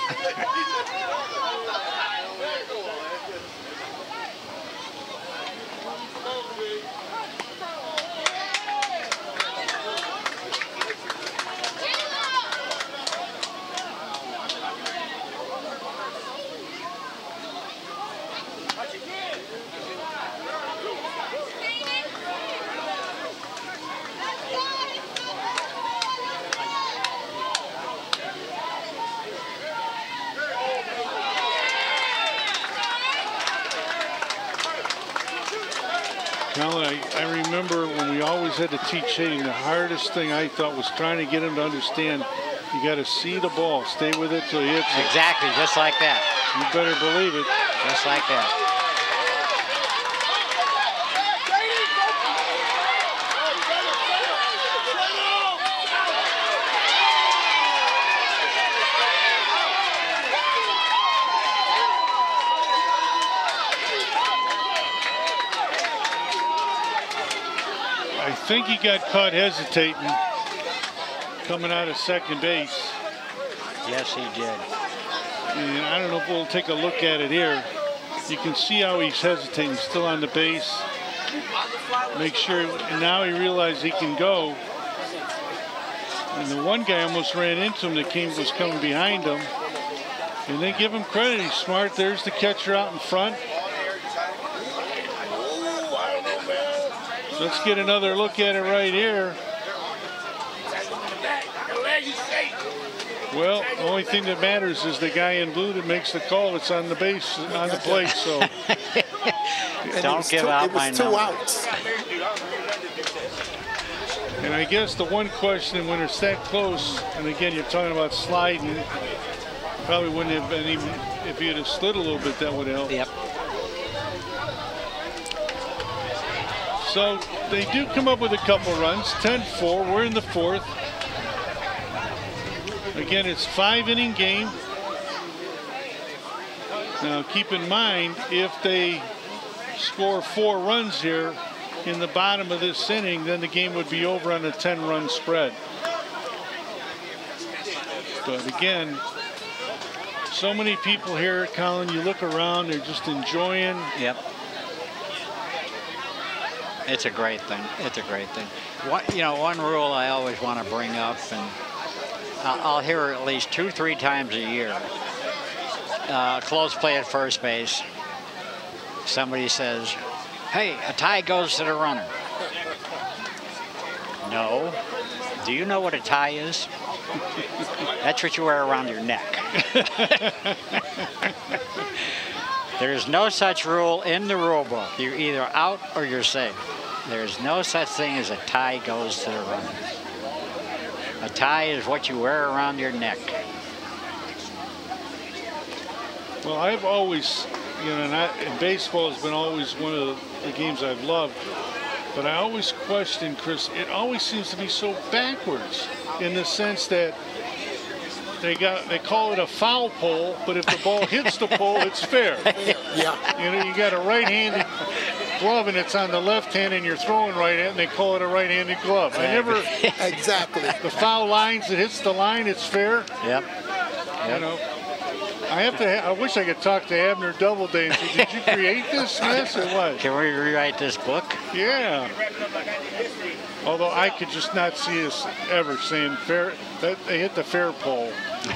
I remember when we always had to teach hitting, the hardest thing I thought was trying to get him to understand you got to see the ball, stay with it till he hits it. Exactly, just like that. You better believe it. Just like that. I think he got caught hesitating coming out of second base. Yes, he did. And I don't know if we'll take a look at it here. You can see how he's hesitating, still on the base. Make sure, and now he realized he can go. And the one guy almost ran into him that was coming behind him. And they give him credit, he's smart. There's the catcher out in front. Let's get another look at it right here. Well, the only thing that matters is the guy in blue that makes the call that's on the base, on the plate. So don't give out my number. It was 2 outs. And I guess the one question when it's that close, and again, you're talking about sliding, probably wouldn't have been even, if you'd have slid a little bit, that would help. Yep. So they do come up with a couple runs, 10-4. We're in the 4th. Again, it's 5-inning game. Now keep in mind, if they score 4 runs here in the bottom of this inning, then the game would be over on a 10-run spread. But again, so many people here, Colin, you look around, they're just enjoying. Yep. It's a great thing. It's a great thing. One rule I always want to bring up, and I'll hear it at least 2-3 times a year. Close play at first base. Somebody says, "Hey, a tie goes to the runner." No. Do you know what a tie is? That's what you wear around your neck. There's no such rule in the rule book. You're either out or you're safe. There's no such thing as a tie goes to the runner. A tie is what you wear around your neck. Well, I've always, you know, and baseball has been always one of the games I've loved. But I always question, Chris, it always seems to be so backwards in the sense that they call it a foul pole, but if the ball hits the pole, it's fair. Yeah. You know, you got a right-handed glove and it's on the left hand and you're throwing right hand, and they call it a right-handed glove. I never exactly. The foul lines that hits the line, it's fair. Yep. You know, I wish I could talk to Abner Doubleday and say, did you create this mess or what? Can we rewrite this book? Yeah. Although I could just not see us ever saying fair, that they hit the fair pole.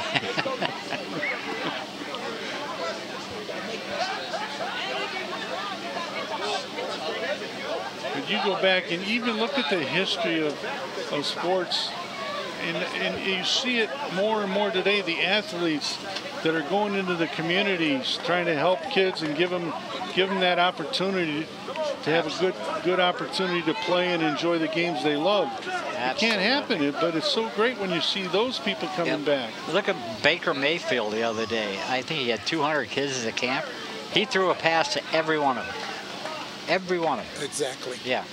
But you go back and even look at the history of sports, and you see it more and more today, the athletes that are going into the communities trying to help kids and give them that opportunity to have a good opportunity to play and enjoy the games they love. It can't happen, but it's so great when you see those people coming back. Look at Baker Mayfield the other day. I think he had 200 kids at the camp. He threw a pass to every one of them. Every one of them. Exactly. Yeah.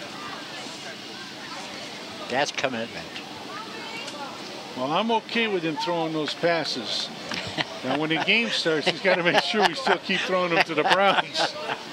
That's commitment. Well, I'm okay with him throwing those passes. Now, when the game starts, he's got to make sure we still keep throwing them to the Browns.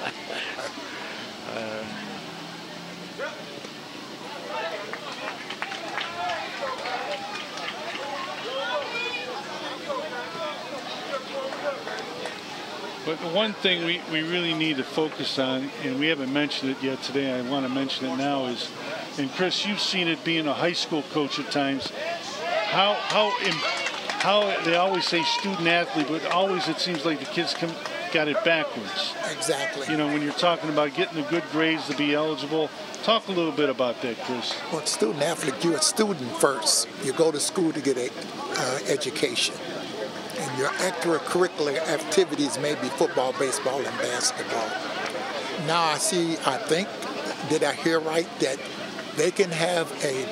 But the one thing we really need to focus on, and we haven't mentioned it yet today, I want to mention it now, is, and Chris, you've seen it being a high school coach at times, how they always say student athlete, but always it seems like the kids got it backwards. Exactly. You know, when you're talking about getting the good grades to be eligible, talk a little bit about that, Chris. Well, student athlete, you're a student first. You go to school to get an education. And your extracurricular activities may be football, baseball, and basketball. Now I think, did I hear right, that they can have a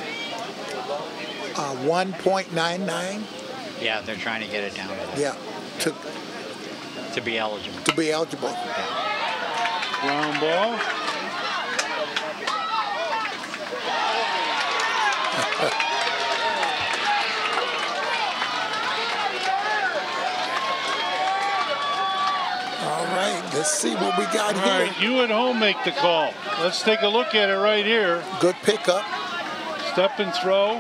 1.99? Yeah, they're trying to get it down. Yeah, to be eligible. To be eligible. Yeah. Ground ball. All right, let's see what we got here. All right, you at home make the call. Let's take a look at it right here. Good pickup. Step and throw.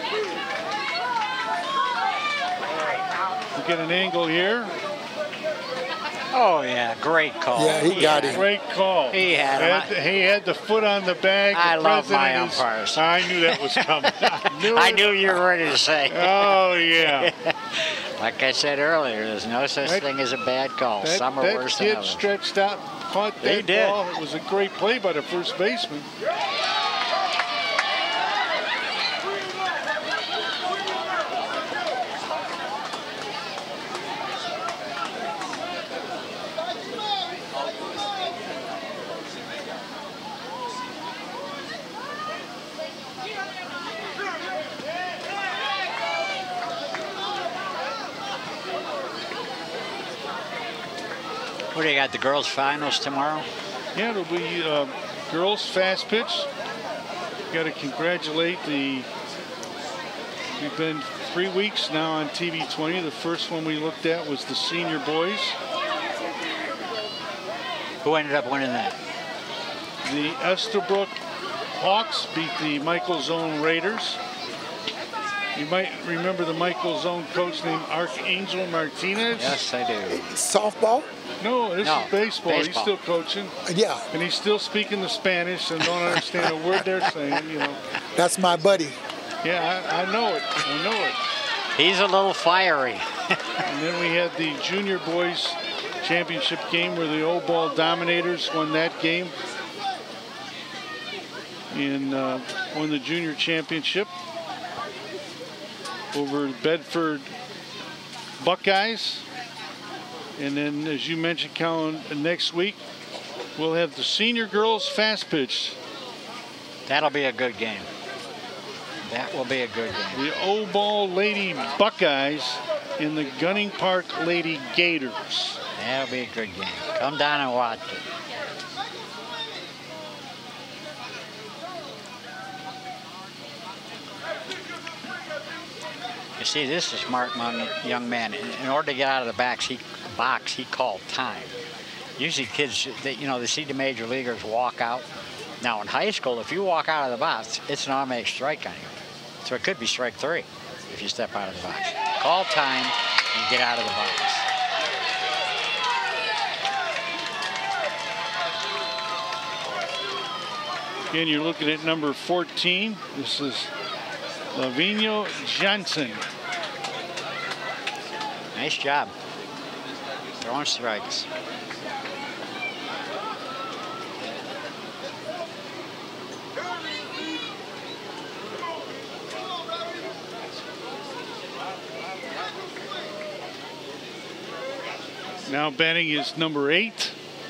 We get an angle here. Oh, yeah, great call. Yeah, he got it. Great call. He had him. He had the foot on the bag. I love my umpires. I knew that was coming. I knew you were ready to say. Oh, yeah. Like I said earlier, there's no such thing as a bad call. Some are worse than That kid others. stretched out, caught that ball. It was a great play by the first baseman. What do you got, the girls' finals tomorrow? Yeah, it'll be girls fast pitch. Got to congratulate we've been 3 weeks now on TV 20. The first one we looked at was the senior boys. Who ended up winning that? The Estabrook Hawks beat the Michael Zone Raiders. You might remember the Michael Zone coach named Archangel Martinez. Yes, I do. Softball? No, this is baseball. He's still coaching. Yeah. And he's still speaking the Spanish and don't understand a word they're saying, you know. That's my buddy. Yeah, I know it. I know it. He's a little fiery. And then we had the junior boys championship game where the Old Ball Dominators won that game and won the junior championship over Bedford Buckeyes. And then, as you mentioned, Colin, next week we'll have the senior girls fast pitch. That'll be a good game. That will be a good game. The O-Ball Lady Buckeyes and the Gunning Park Lady Gators. That'll be a good game. Come down and watch it. You see, this is a smart young man. In order to get out of the box, he called time. Usually kids, they see the major leaguers walk out. Now in high school, if you walk out of the box, it's an automatic strike on you. So it could be strike 3 if you step out of the box. Call time and get out of the box. Again, you're looking at number 14. This is Lavinia Johnson. Nice job. Throwing strikes. Now batting is number 8.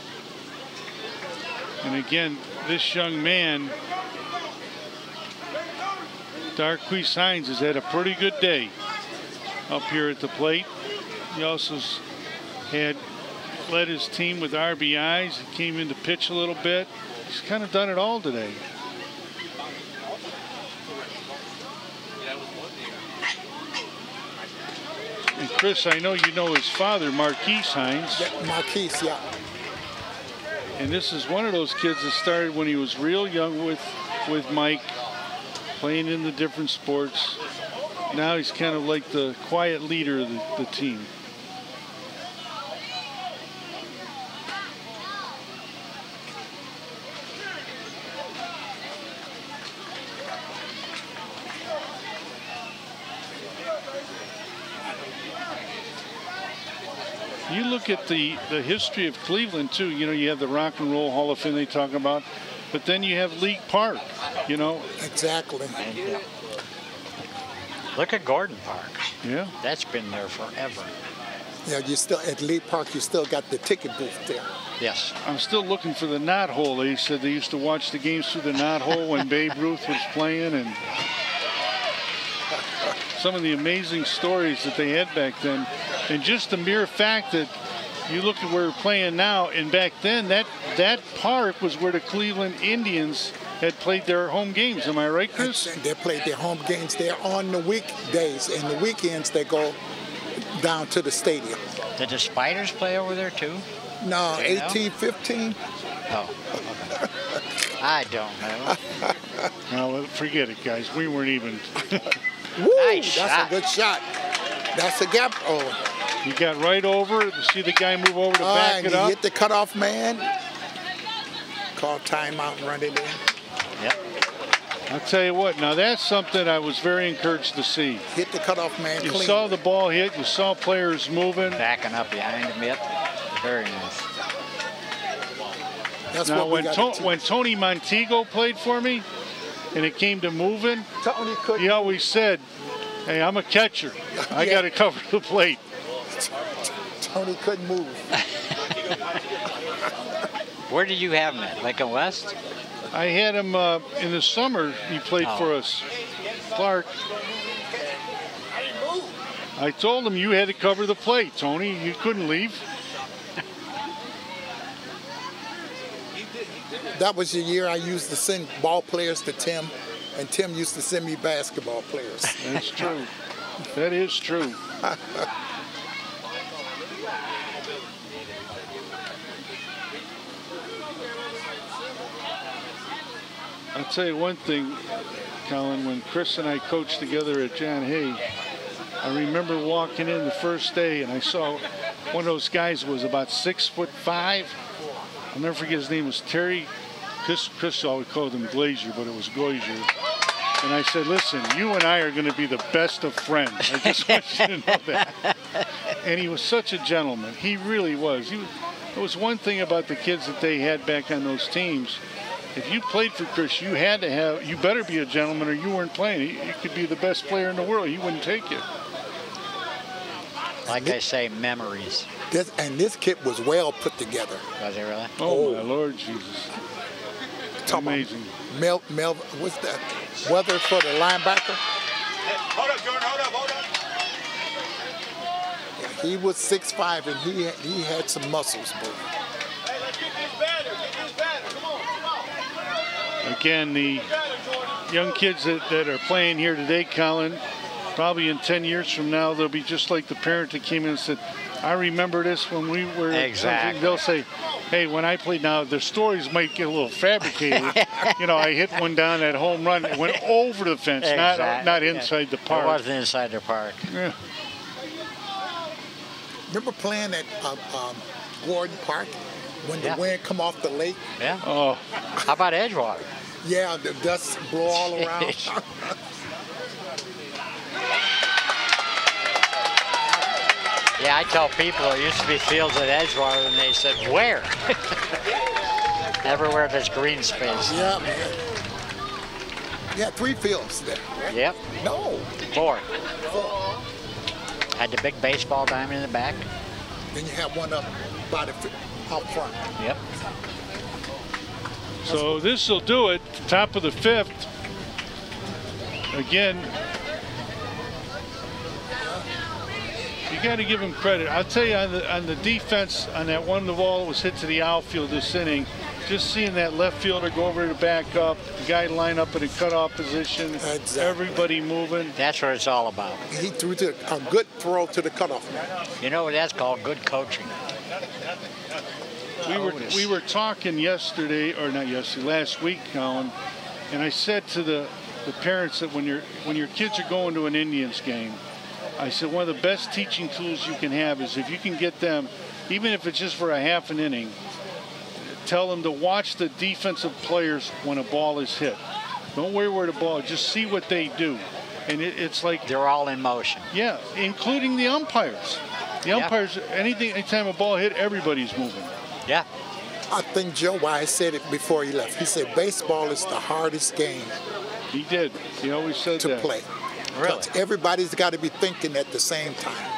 And again, this young man, Darquise Hines, has had a pretty good day up here at the plate. He also had led his team with RBIs. He came in to pitch a little bit. He's kind of done it all today. And Chris, I know you know his father, Marquise Hines. Yeah, Marquise, yeah. And this is one of those kids that started when he was real young with Mike, playing in the different sports. Now he's kind of like the quiet leader of the team. You look at the history of Cleveland too. You know, you have the Rock and Roll Hall of Fame they talk about, but then you have League Park. You know. Exactly. And, look at Gordon Park. Yeah. That's been there forever. Yeah, you still at League Park. You still got the ticket booth there. Yes. I'm still looking for the knot hole. They said they used to watch the games through the knot hole when Babe Ruth was playing, and some of the amazing stories that they had back then. And just the mere fact that you look at where we're playing now, and back then that park was where the Cleveland Indians had played their home games. Am I right, Chris? They played their home games there on the weekdays, and the weekends they go down to the stadium. Did the Spiders play over there too? No, 1815. Oh, okay. I don't know. No, forget it, guys. We weren't even. Woo, Nice that's shot. a good shot. That's a gap. Oh. He got right over it. See the guy move over to back and it he up. hit the cutoff man. Call timeout and run it in. Yep. I'll tell you what, now that's something I was very encouraged to see. Hit the cutoff man You clean. saw the ball hit, you saw players moving. Backing up behind him, yep. Very nice. That's now, what we when Tony Montego played for me, and it came to moving, he always said, hey, I'm a catcher. I got to cover the plate. Tony couldn't move. Where did you have him at? Lincoln West? I had him in the summer. He played for us. Clark. I told him you had to cover the plate, Tony. You couldn't leave. That was the year I used to send ball players to Tim, and Tim used to send me basketball players. That's true. That is true. I'll tell you one thing, Colin, when Chris and I coached together at John Hay, I remember walking in the first day and I saw one of those guys who was about 6'5". I'll never forget, his name was Terry. Chris always called him Glazier, but it was Glazier. And I said, listen, you and I are going to be the best of friends. I just want you to know that. And he was such a gentleman. He really was. There was one thing about the kids that they had back on those teams. If you played for Chris, you better be a gentleman or you weren't playing. You could be the best player in the world. He wouldn't take you. Like I say, memories. This kid was well put together. Was he really? Oh, my Lord Jesus. Amazing. Mel, what's that? Weather for the linebacker? Hold up, Jordan, hold up. Yeah, he was 6'5", and he had some muscles, boy. Hey, let's get this better. Come on. Again, the young kids that are playing here today, Colin, probably in 10 years from now, they'll be just like the parent that came in and said, I remember this when we were. Exactly. They'll say, hey, when I played, now their stories might get a little fabricated. I hit one down at home run. It went over the fence, not inside the park. It wasn't inside the park. Yeah. Remember playing at Gordon Park when the wind come off the lake? Yeah. Oh. How about Edgewater? Yeah, the dust blow all around. Yeah, I tell people there used to be fields at Edgewater, and they said, where? Everywhere there's green space. Yeah, man. Yeah, 3 fields there, right? Yep. No. 4. Had the big baseball diamond in the back. Then you have one up by out front. Yep. So this will do it. Top of the 5th. Again, you got to give him credit. I'll tell you, on the defense, on that one, the ball was hit to the outfield this inning. Just seeing that left fielder go over to back up, the guy line up in a cutoff position, exactly. Everybody moving. That's what it's all about. He threw a good throw to the cutoff man. You know what that's called? Good coaching. We were talking yesterday, or not yesterday, last week, Colin, and I said to the parents that when your kids are going to an Indians game, I said one of the best teaching tools you can have is if you can get them, even if it's just for a half an inning, tell them to watch the defensive players when a ball is hit. Don't worry where the ball is, just see what they do. And it's like they're all in motion. Yeah, including the umpires. The umpires, anytime a ball hit, everybody's moving. Yeah. I think Joe Wise said it before he left. He said baseball is the hardest game. He did. He always said to that. play. Really? Everybody's got to be thinking at the same time.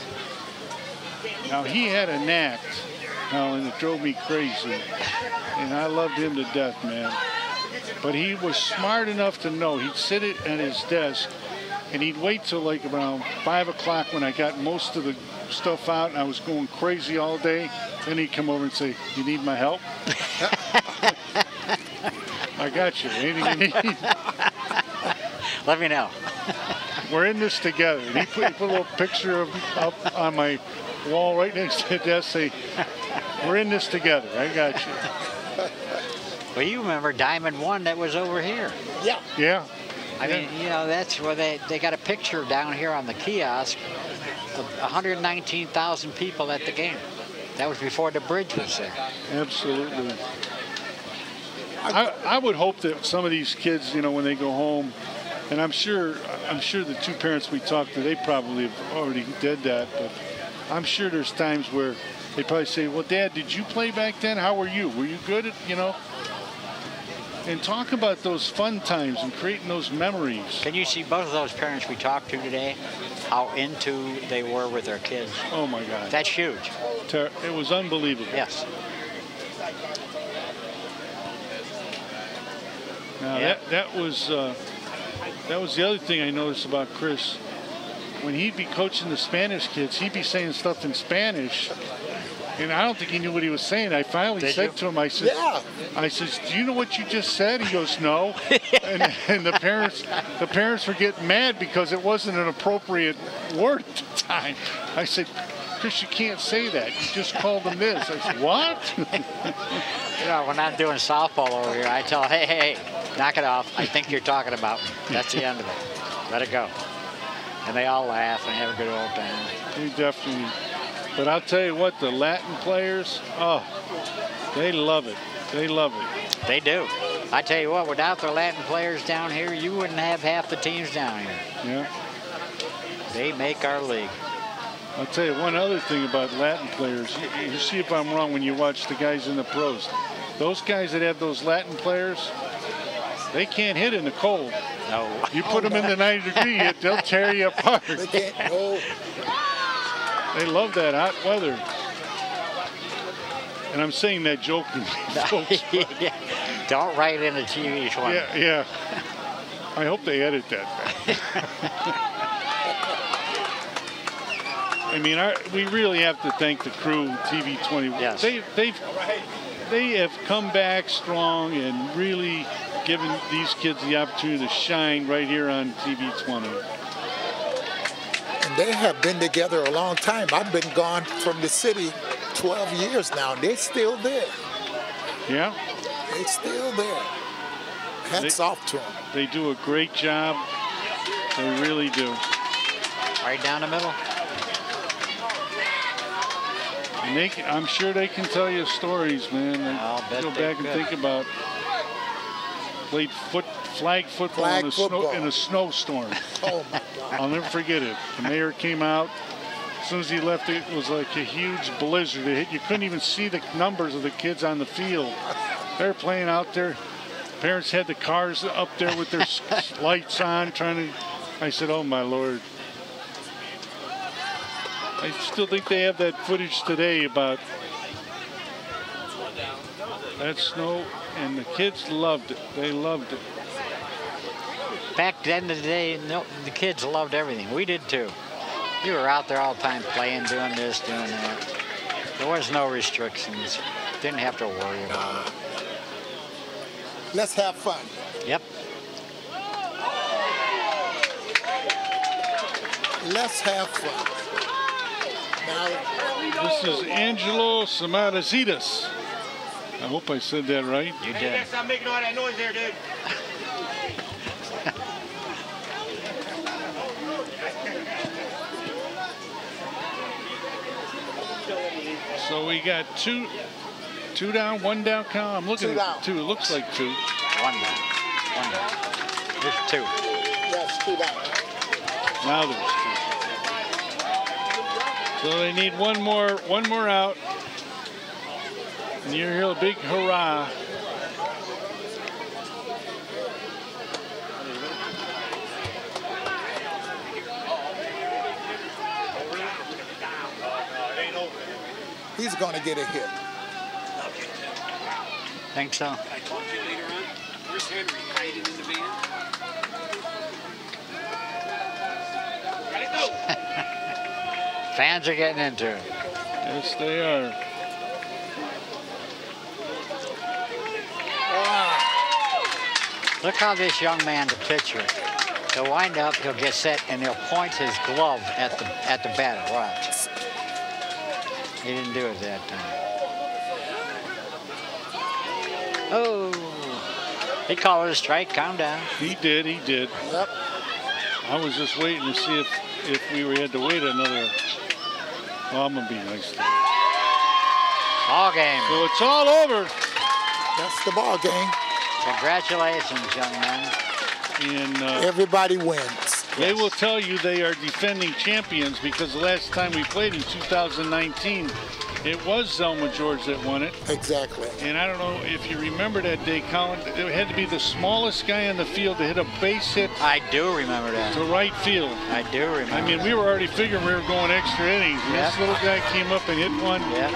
Now he had a knack, and it drove me crazy, and I loved him to death, man. But he was smart enough to know he'd sit at his desk, and he'd wait till like around 5 o'clock when I got most of the stuff out and I was going crazy all day. Then he'd come over and say, "You need my help?" I got you. Anything you need? Let me know. We're in this together. And he put a little picture up on my wall right next to the desk, say, "We're in this together. I got you." Well, you remember Diamond 1 that was over here. Yeah. Yeah. I mean, that's where they got a picture down here on the kiosk of 119,000 people at the game. That was before the bridge was there. Absolutely. I would hope that some of these kids, when they go home, and I'm sure the 2 parents we talked to, they probably have already did that, but I'm sure there's times where they probably say, "Well, Dad, did you play back then? How were you? Were you good at, And talk about those fun times and creating those memories. Can you see both of those parents we talked to today, how into they were with their kids? Oh, my God. That's huge. It was unbelievable. Yes. Now, that was the other thing I noticed about Chris. When he'd be coaching the Spanish kids, he'd be saying stuff in Spanish. And I don't think he knew what he was saying. I finally said to him, I said, "Do you know what you just said?" He goes, "No." and the parents were getting mad because it wasn't an appropriate word at the time. I said, "Chris, you can't say that. You just called them this." I said, "What?" When I'm doing softball over here, I tell, hey, knock it off. I think you're talking about. That's the end of it. Let it go. And they all laugh and have a good old time. We definitely. But I'll tell you what, the Latin players, they love it. They love it. They do. I tell you what, without the Latin players down here, you wouldn't have half the teams down here. Yeah. They make our league. I'll tell you one other thing about Latin players. You see if I'm wrong when you watch the guys in the pros. Those guys that have those Latin players, they can't hit in the cold. No. You put them in the 90-degree heat, they'll tear you apart. They can't. No. They love that hot weather. And I'm saying that jokingly, folks. Yeah. Don't write in a TV one. Yeah, yeah. I hope they edit that back. I mean, we really have to thank the crew, TV20. Yes. They have come back strong and really given these kids the opportunity to shine right here on TV20. And they have been together a long time. I've been gone from the city 12 years now. They're still there. Yeah? They're still there. Hats off to them. They do a great job. They really do. Right down the middle. And I'm sure they can tell you stories, man. I'll bet go back and think about played flag football, in a snowstorm. Oh my God! I'll never forget it. The mayor came out. As soon as he left, it was like a huge blizzard. You couldn't even see the numbers of the kids on the field. They're playing out there. Parents had the cars up there with their lights on, trying to. I said, "Oh my Lord." I still think they have that footage today about that snow, and the kids loved it. They loved it. Back then of the day, the kids loved everything. We did too. You were out there all the time playing, doing this, doing that. There was no restrictions. Didn't have to worry about it. Let's have fun. Yep. Let's have fun. This is Angelo Samarazitas. I hope I said that right. You did. Stop making all that noise there, dude. So we got two down, one down count. I'm looking at two. It looks like two. One down. One down. There's two. Yes, two down. Now there's two. So they need one more out. And you hear a big hurrah. He's going to get a hit. Think so? I told you later on. Where's Henry hiding in the van? Fans are getting into it. Yes, they are. Look how this young man, the pitcher, he'll wind up, he'll get set, and he'll point his glove at the batter. Watch. He didn't do it that time. Oh, he called it a strike. Calm down. He did. Yep. I was just waiting to see if we had to wait another. Well, I'm gonna be nice to you. Ball game. So it's all over. That's the ball game. Congratulations, young man. And everybody wins. They will tell you they are defending champions because the last time we played in 2019, it was Zelma George that won it. Exactly. And I don't know if you remember that day, Colin, it had to be the smallest guy on the field to hit a base hit. I do remember that. To right field. I do remember. I mean, we were already figuring we were going extra innings. And this little guy came up and hit one. Yeah.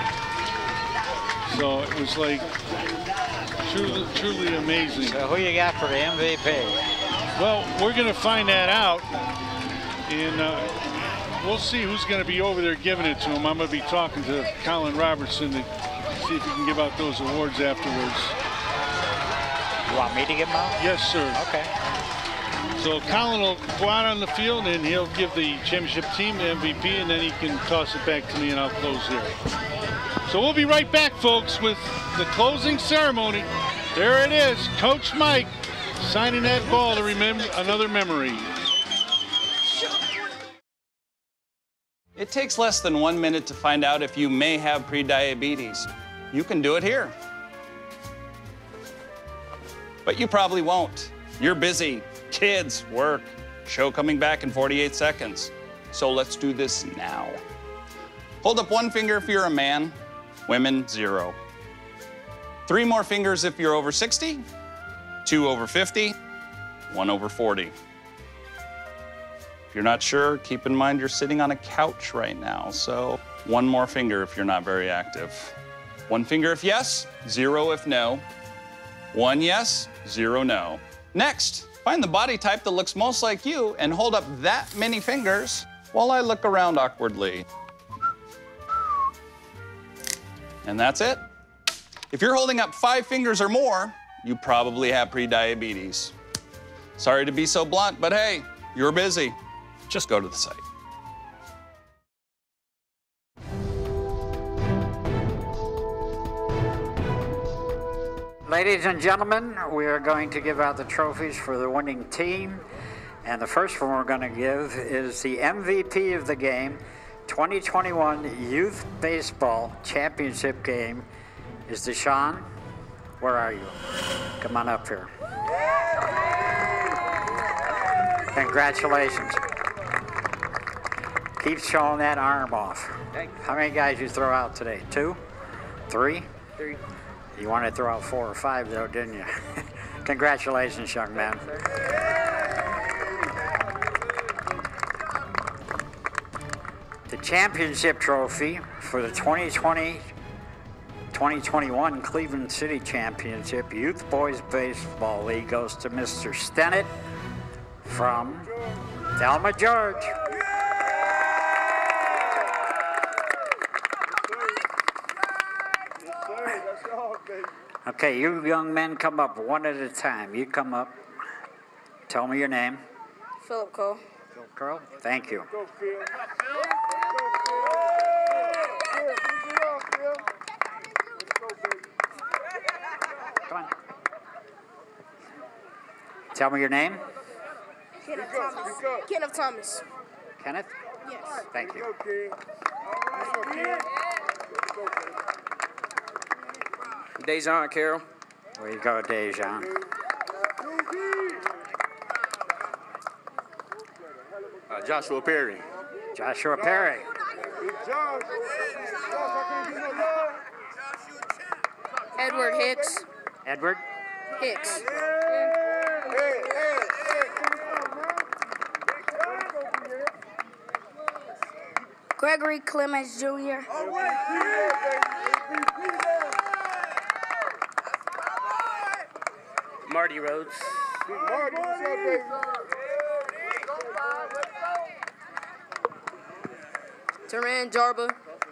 So it was like truly amazing. So who you got for the MVP? Well, we're going to find that out. And we'll see who's going to be over there giving it to him. I'm going to be talking to Colin Robertson to see if he can give out those awards afterwards. You want me to give them out? Yes, sir. Okay. So Colin will go out on the field and he'll give the championship team the MVP, and then he can toss it back to me and I'll close here. So we'll be right back, folks, with the closing ceremony. There it is, Coach Mike signing that ball to remember another memory. It takes less than 1 minute to find out if you may have prediabetes. You can do it here. But you probably won't. You're busy. Kids, work, show coming back in 48 seconds. So let's do this now. Hold up one finger if you're a man, women, 0. 3 more fingers if you're over 60, 2 over 50, 1 over 40. If you're not sure, keep in mind you're sitting on a couch right now, so 1 more finger if you're not very active. 1 finger if yes, 0 if no. 1 yes, 0 no. Next, find the body type that looks most like you and hold up that many fingers while I look around awkwardly. And that's it. If you're holding up 5 fingers or more, you probably have prediabetes. Sorry to be so blunt, but hey, you're busy. Just go to the site. Ladies and gentlemen, we are going to give out the trophies for the winning team. And the first one we're going to give is the MVP of the game, 2021 Youth Baseball Championship game, is Deshaun. Where are you? Come on up here. Congratulations. Keep showing that arm off. How many guys you throw out today? 2? 3? 3. You wanted to throw out 4 or 5 though, didn't you? Congratulations, young man. The championship trophy for the 2020-2021 Cleveland City Championship Youth Boys Baseball League goes to Mr. Stennett from Thelma George. Okay, you young men come up one at a time. You come up. Tell me your name. Philip Cole. Philip Cole. Thank you. Come on. Tell me your name. Kenneth Thomas. Kenneth Thomas. Kenneth? Yes. Thank you. Dejan Carroll. Where you go, Dejan? Joshua Perry. Joshua Perry. Edward Hicks. Edward? Hicks. Gregory Clemens Jr. Marty Rhodes. Teran Jarba.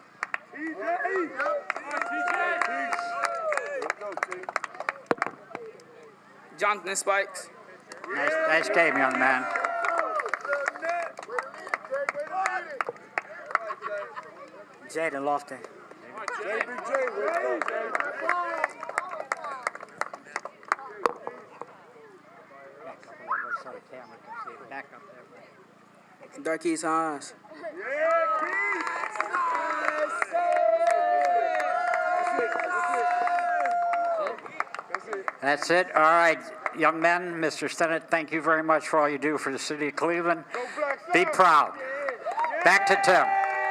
Jonathan Spikes. Nice game, young man. Jaden Lofton. Darkey's Hans. That's it. All right, young men, Mr. Stennett, thank you very much for all you do for the city of Cleveland. Be proud. Back to Tim.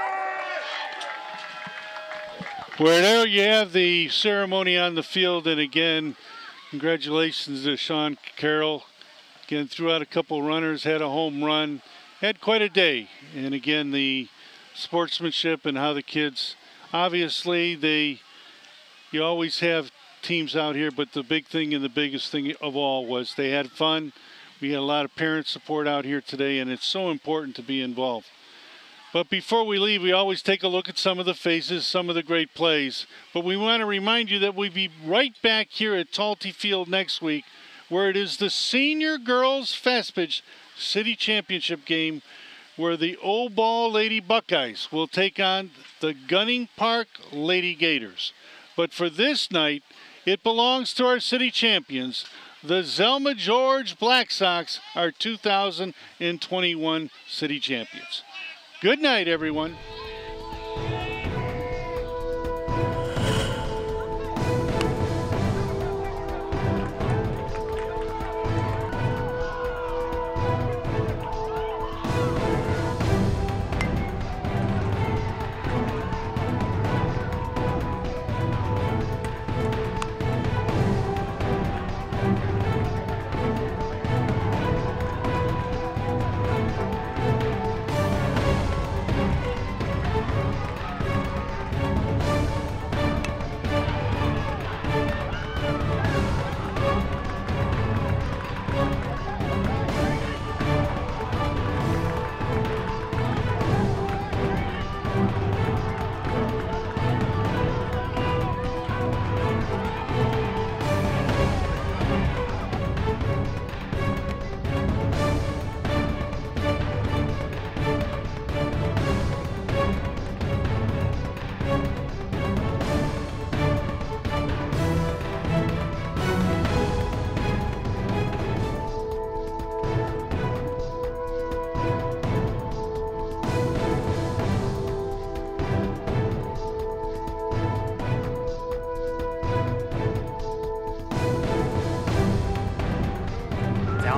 Well, there you have the ceremony on the field, and again, congratulations to Sean Carroll. Again, threw out a couple runners, had a home run, had quite a day. And again, the sportsmanship and how the kids, obviously, you always have teams out here, but the big thing and the biggest thing of all was they had fun. We had a lot of parent support out here today, and it's so important to be involved. But before we leave, we always take a look at some of the faces, some of the great plays. But we want to remind you that we'll be right back here at Talty Field next week, where it is the Senior Girls Fastpitch City Championship game, where the Old Ball Lady Buckeyes will take on the Gunning Park Lady Gators. But for this night, it belongs to our city champions. The Thelma George Black Sox are 2021 city champions. Good night, everyone.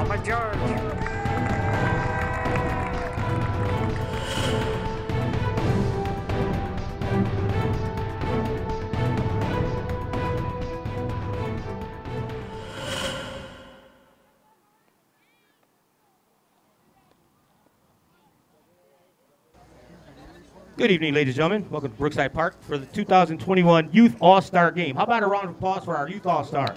Mama George. Good evening, ladies and gentlemen. Welcome to Brookside Park for the 2021 Youth All-Star Game. How about a round of applause for our Youth All-Stars?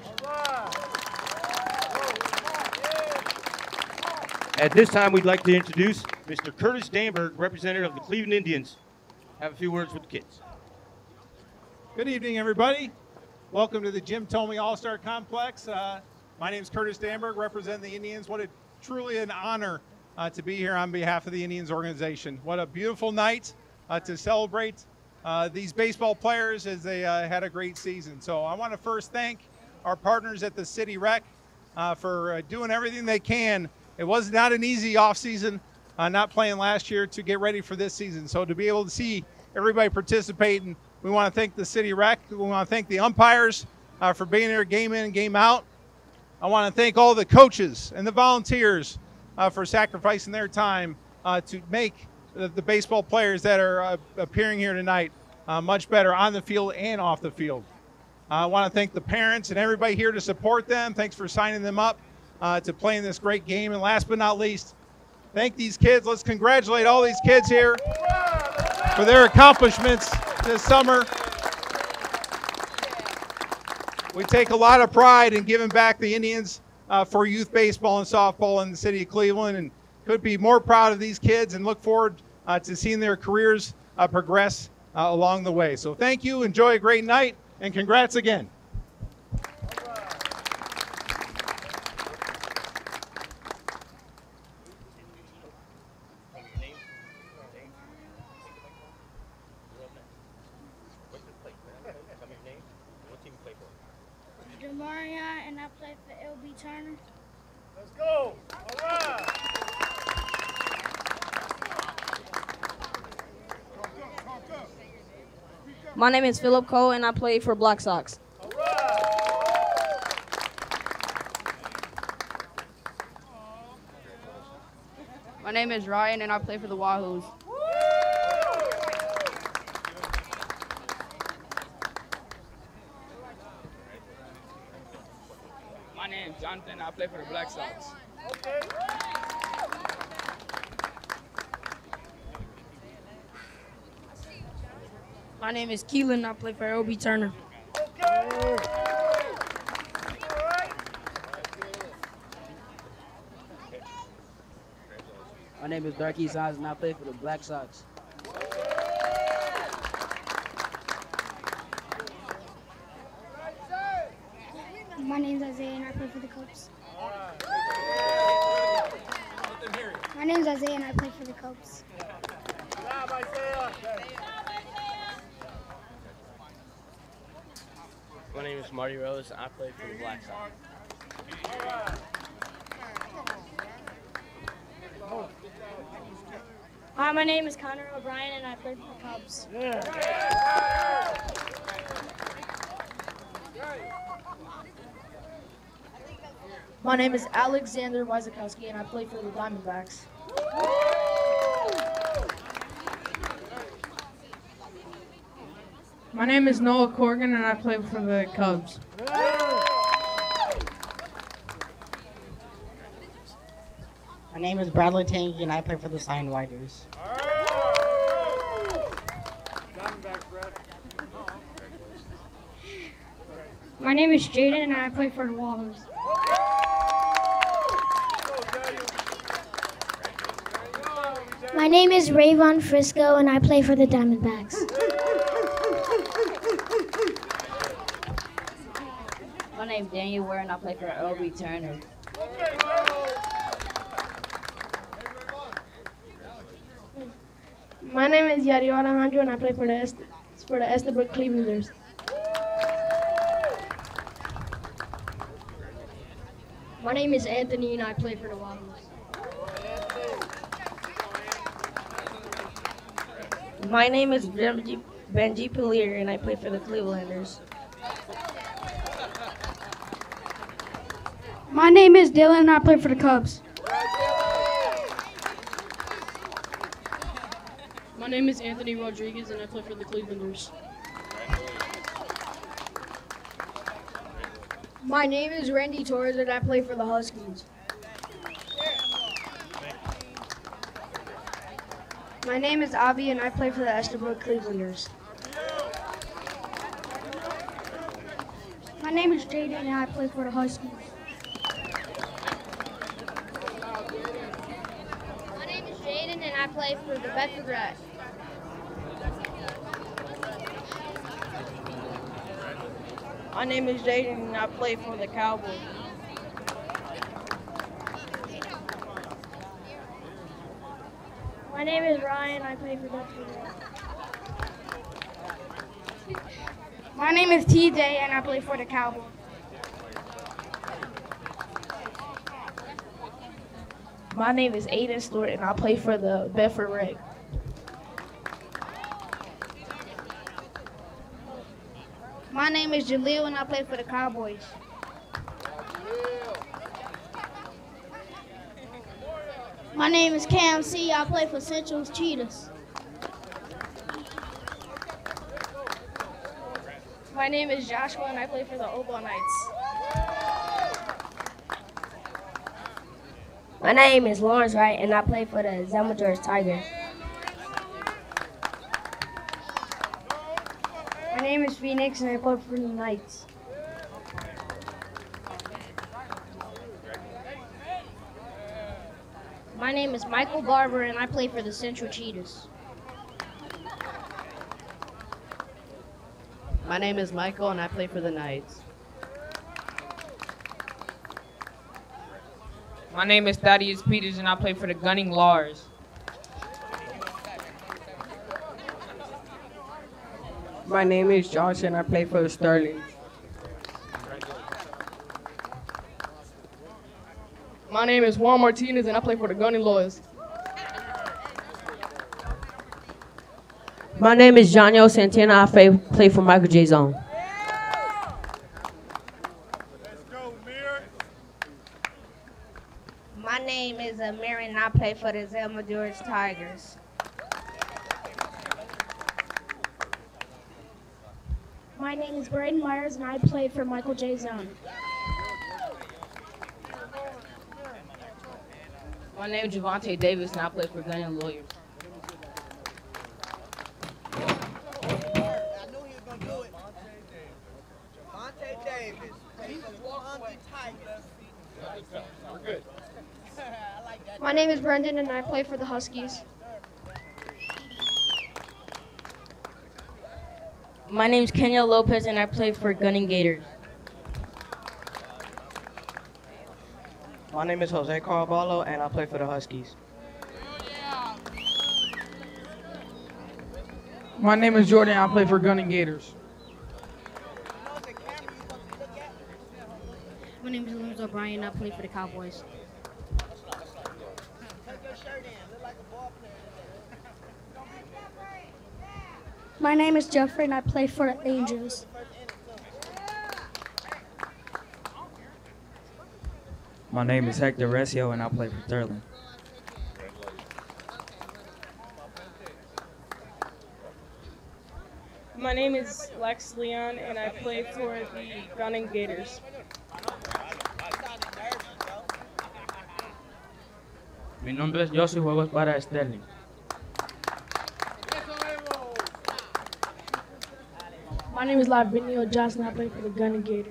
At this time, we'd like to introduce Mr. Curtis Danberg, representative of the Cleveland Indians. Have a few words with the kids. Good evening, everybody. Welcome to the Jim Thome All-Star Complex. My name is Curtis Danberg, representing the Indians. What a truly an honor to be here on behalf of the Indians organization. What a beautiful night to celebrate these baseball players as they had a great season. So I want to first thank our partners at the City Rec for doing everything they can. It was not an easy offseason, not playing last year, to get ready for this season. So to be able to see everybody participating, we want to thank the City Rec. We want to thank the umpires for being there game in and game out. I want to thank all the coaches and the volunteers for sacrificing their time to make the baseball players that are appearing here tonight much better on the field and off the field. I want to thank the parents and everybody here to support them. Thanks for signing them up to play in this great game. And last but not least, thank these kids. Let's congratulate all these kids here for their accomplishments this summer. We take a lot of pride in giving back the Indians for youth baseball and softball in the city of Cleveland, and could be more proud of these kids and look forward to seeing their careers progress along the way. So thank you, enjoy a great night, and congrats again. Demaria, and I play for LB Turner. Let's go. All right. My name is Philip Cole, and I play for Black Sox. My name is Ryan, and I play for the Wahoos. My name is Jonathan. I play for the Black Sox. My name is Keelan. I play for LB Turner. My name is Darky Sanz, and I play for the Black Sox. My name's Isaiah, and I play for the Cubs. My name's Isaiah, and I play for the Cubs. My name is Marty Rose, and I play for the Black Sox. Hi, my name is Connor O'Brien, and I play for the Cubs. My name is Alexander Wyzakowski, and I play for the Diamondbacks. My name is Noah Corrigan, and I play for the Cubs. My name is Bradley Tangy, and I play for the Sign Riders. My name is Jaden, and I play for the Wahoos. My name is Rayvon Frisco, and I play for the Diamondbacks. My name is Daniel Ware, and I play for LB Turner. My name is Yario Alejandro, and I play for the Estabrook Clevelanders. My name is Anthony, and I play for the Wahoos. My name is Benji Palier, and I play for the Clevelanders. My name is Dylan and I play for the Cubs. My name is Anthony Rodriguez and I play for the Clevelanders. My name is Randy Torres and I play for the Huskies. My name is Avi and I play for the Estabrook Clevelanders. My name is Jaden and I play for the Huskies. My name is Jaden and I play for the Bedford Reds. My name is Jaden and I play for the Cowboys. My name is Ryan and I play for Bedford Reds. My name is TJ and I play for the Cowboys. My name is Aiden Stewart and I play for the Bedford Reds. My name is Jaleel and I play for the Cowboys. My name is Cam C. I play for Central Cheetahs. My name is Joshua and I play for the Obo Knights. My name is Lawrence Wright and I play for the Selma George Tigers. My name is Phoenix and I play for the Knights. My name is Michael Barber and I play for the Central Cheetahs. My name is Michael and I play for the Knights. My name is Thaddeus Peters and I play for the Gunning Lars. My name is Josh and I play for the Sterling. My name is Juan Martinez and I play for the Gunning Lawyers. My name is Jonio Santana. I play for Michael J. Zone. My name is Amir and I play for the Selma George Tigers. My name is Braden Myers and I play for Michael J. Zone. My name is Javante Davis and I play for Gunning Lawyers. My name is Brendan and I play for the Huskies. My name is Kenya Lopez and I play for Gunning Gators. My name is Jose Caraballo and I play for the Huskies. My name is Jordan. I play for Gunning Gators. My name is Lewis O'Brien and I play for the Cowboys. My name is Jeffrey and I play for the Angels. My name is Hector Recio and I play for Sterling. My name is Lex Leon and I play for the Gunning Gators. Mi nombre es Josu, juego para Sterling. My name is Lavinio Johnson. I play for the Gunning Gators.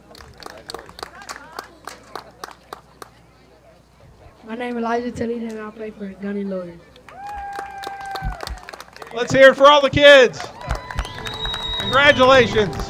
My name is Elijah Toledo and I play for the Gunning Lawyers. Let's hear it for all the kids. Congratulations.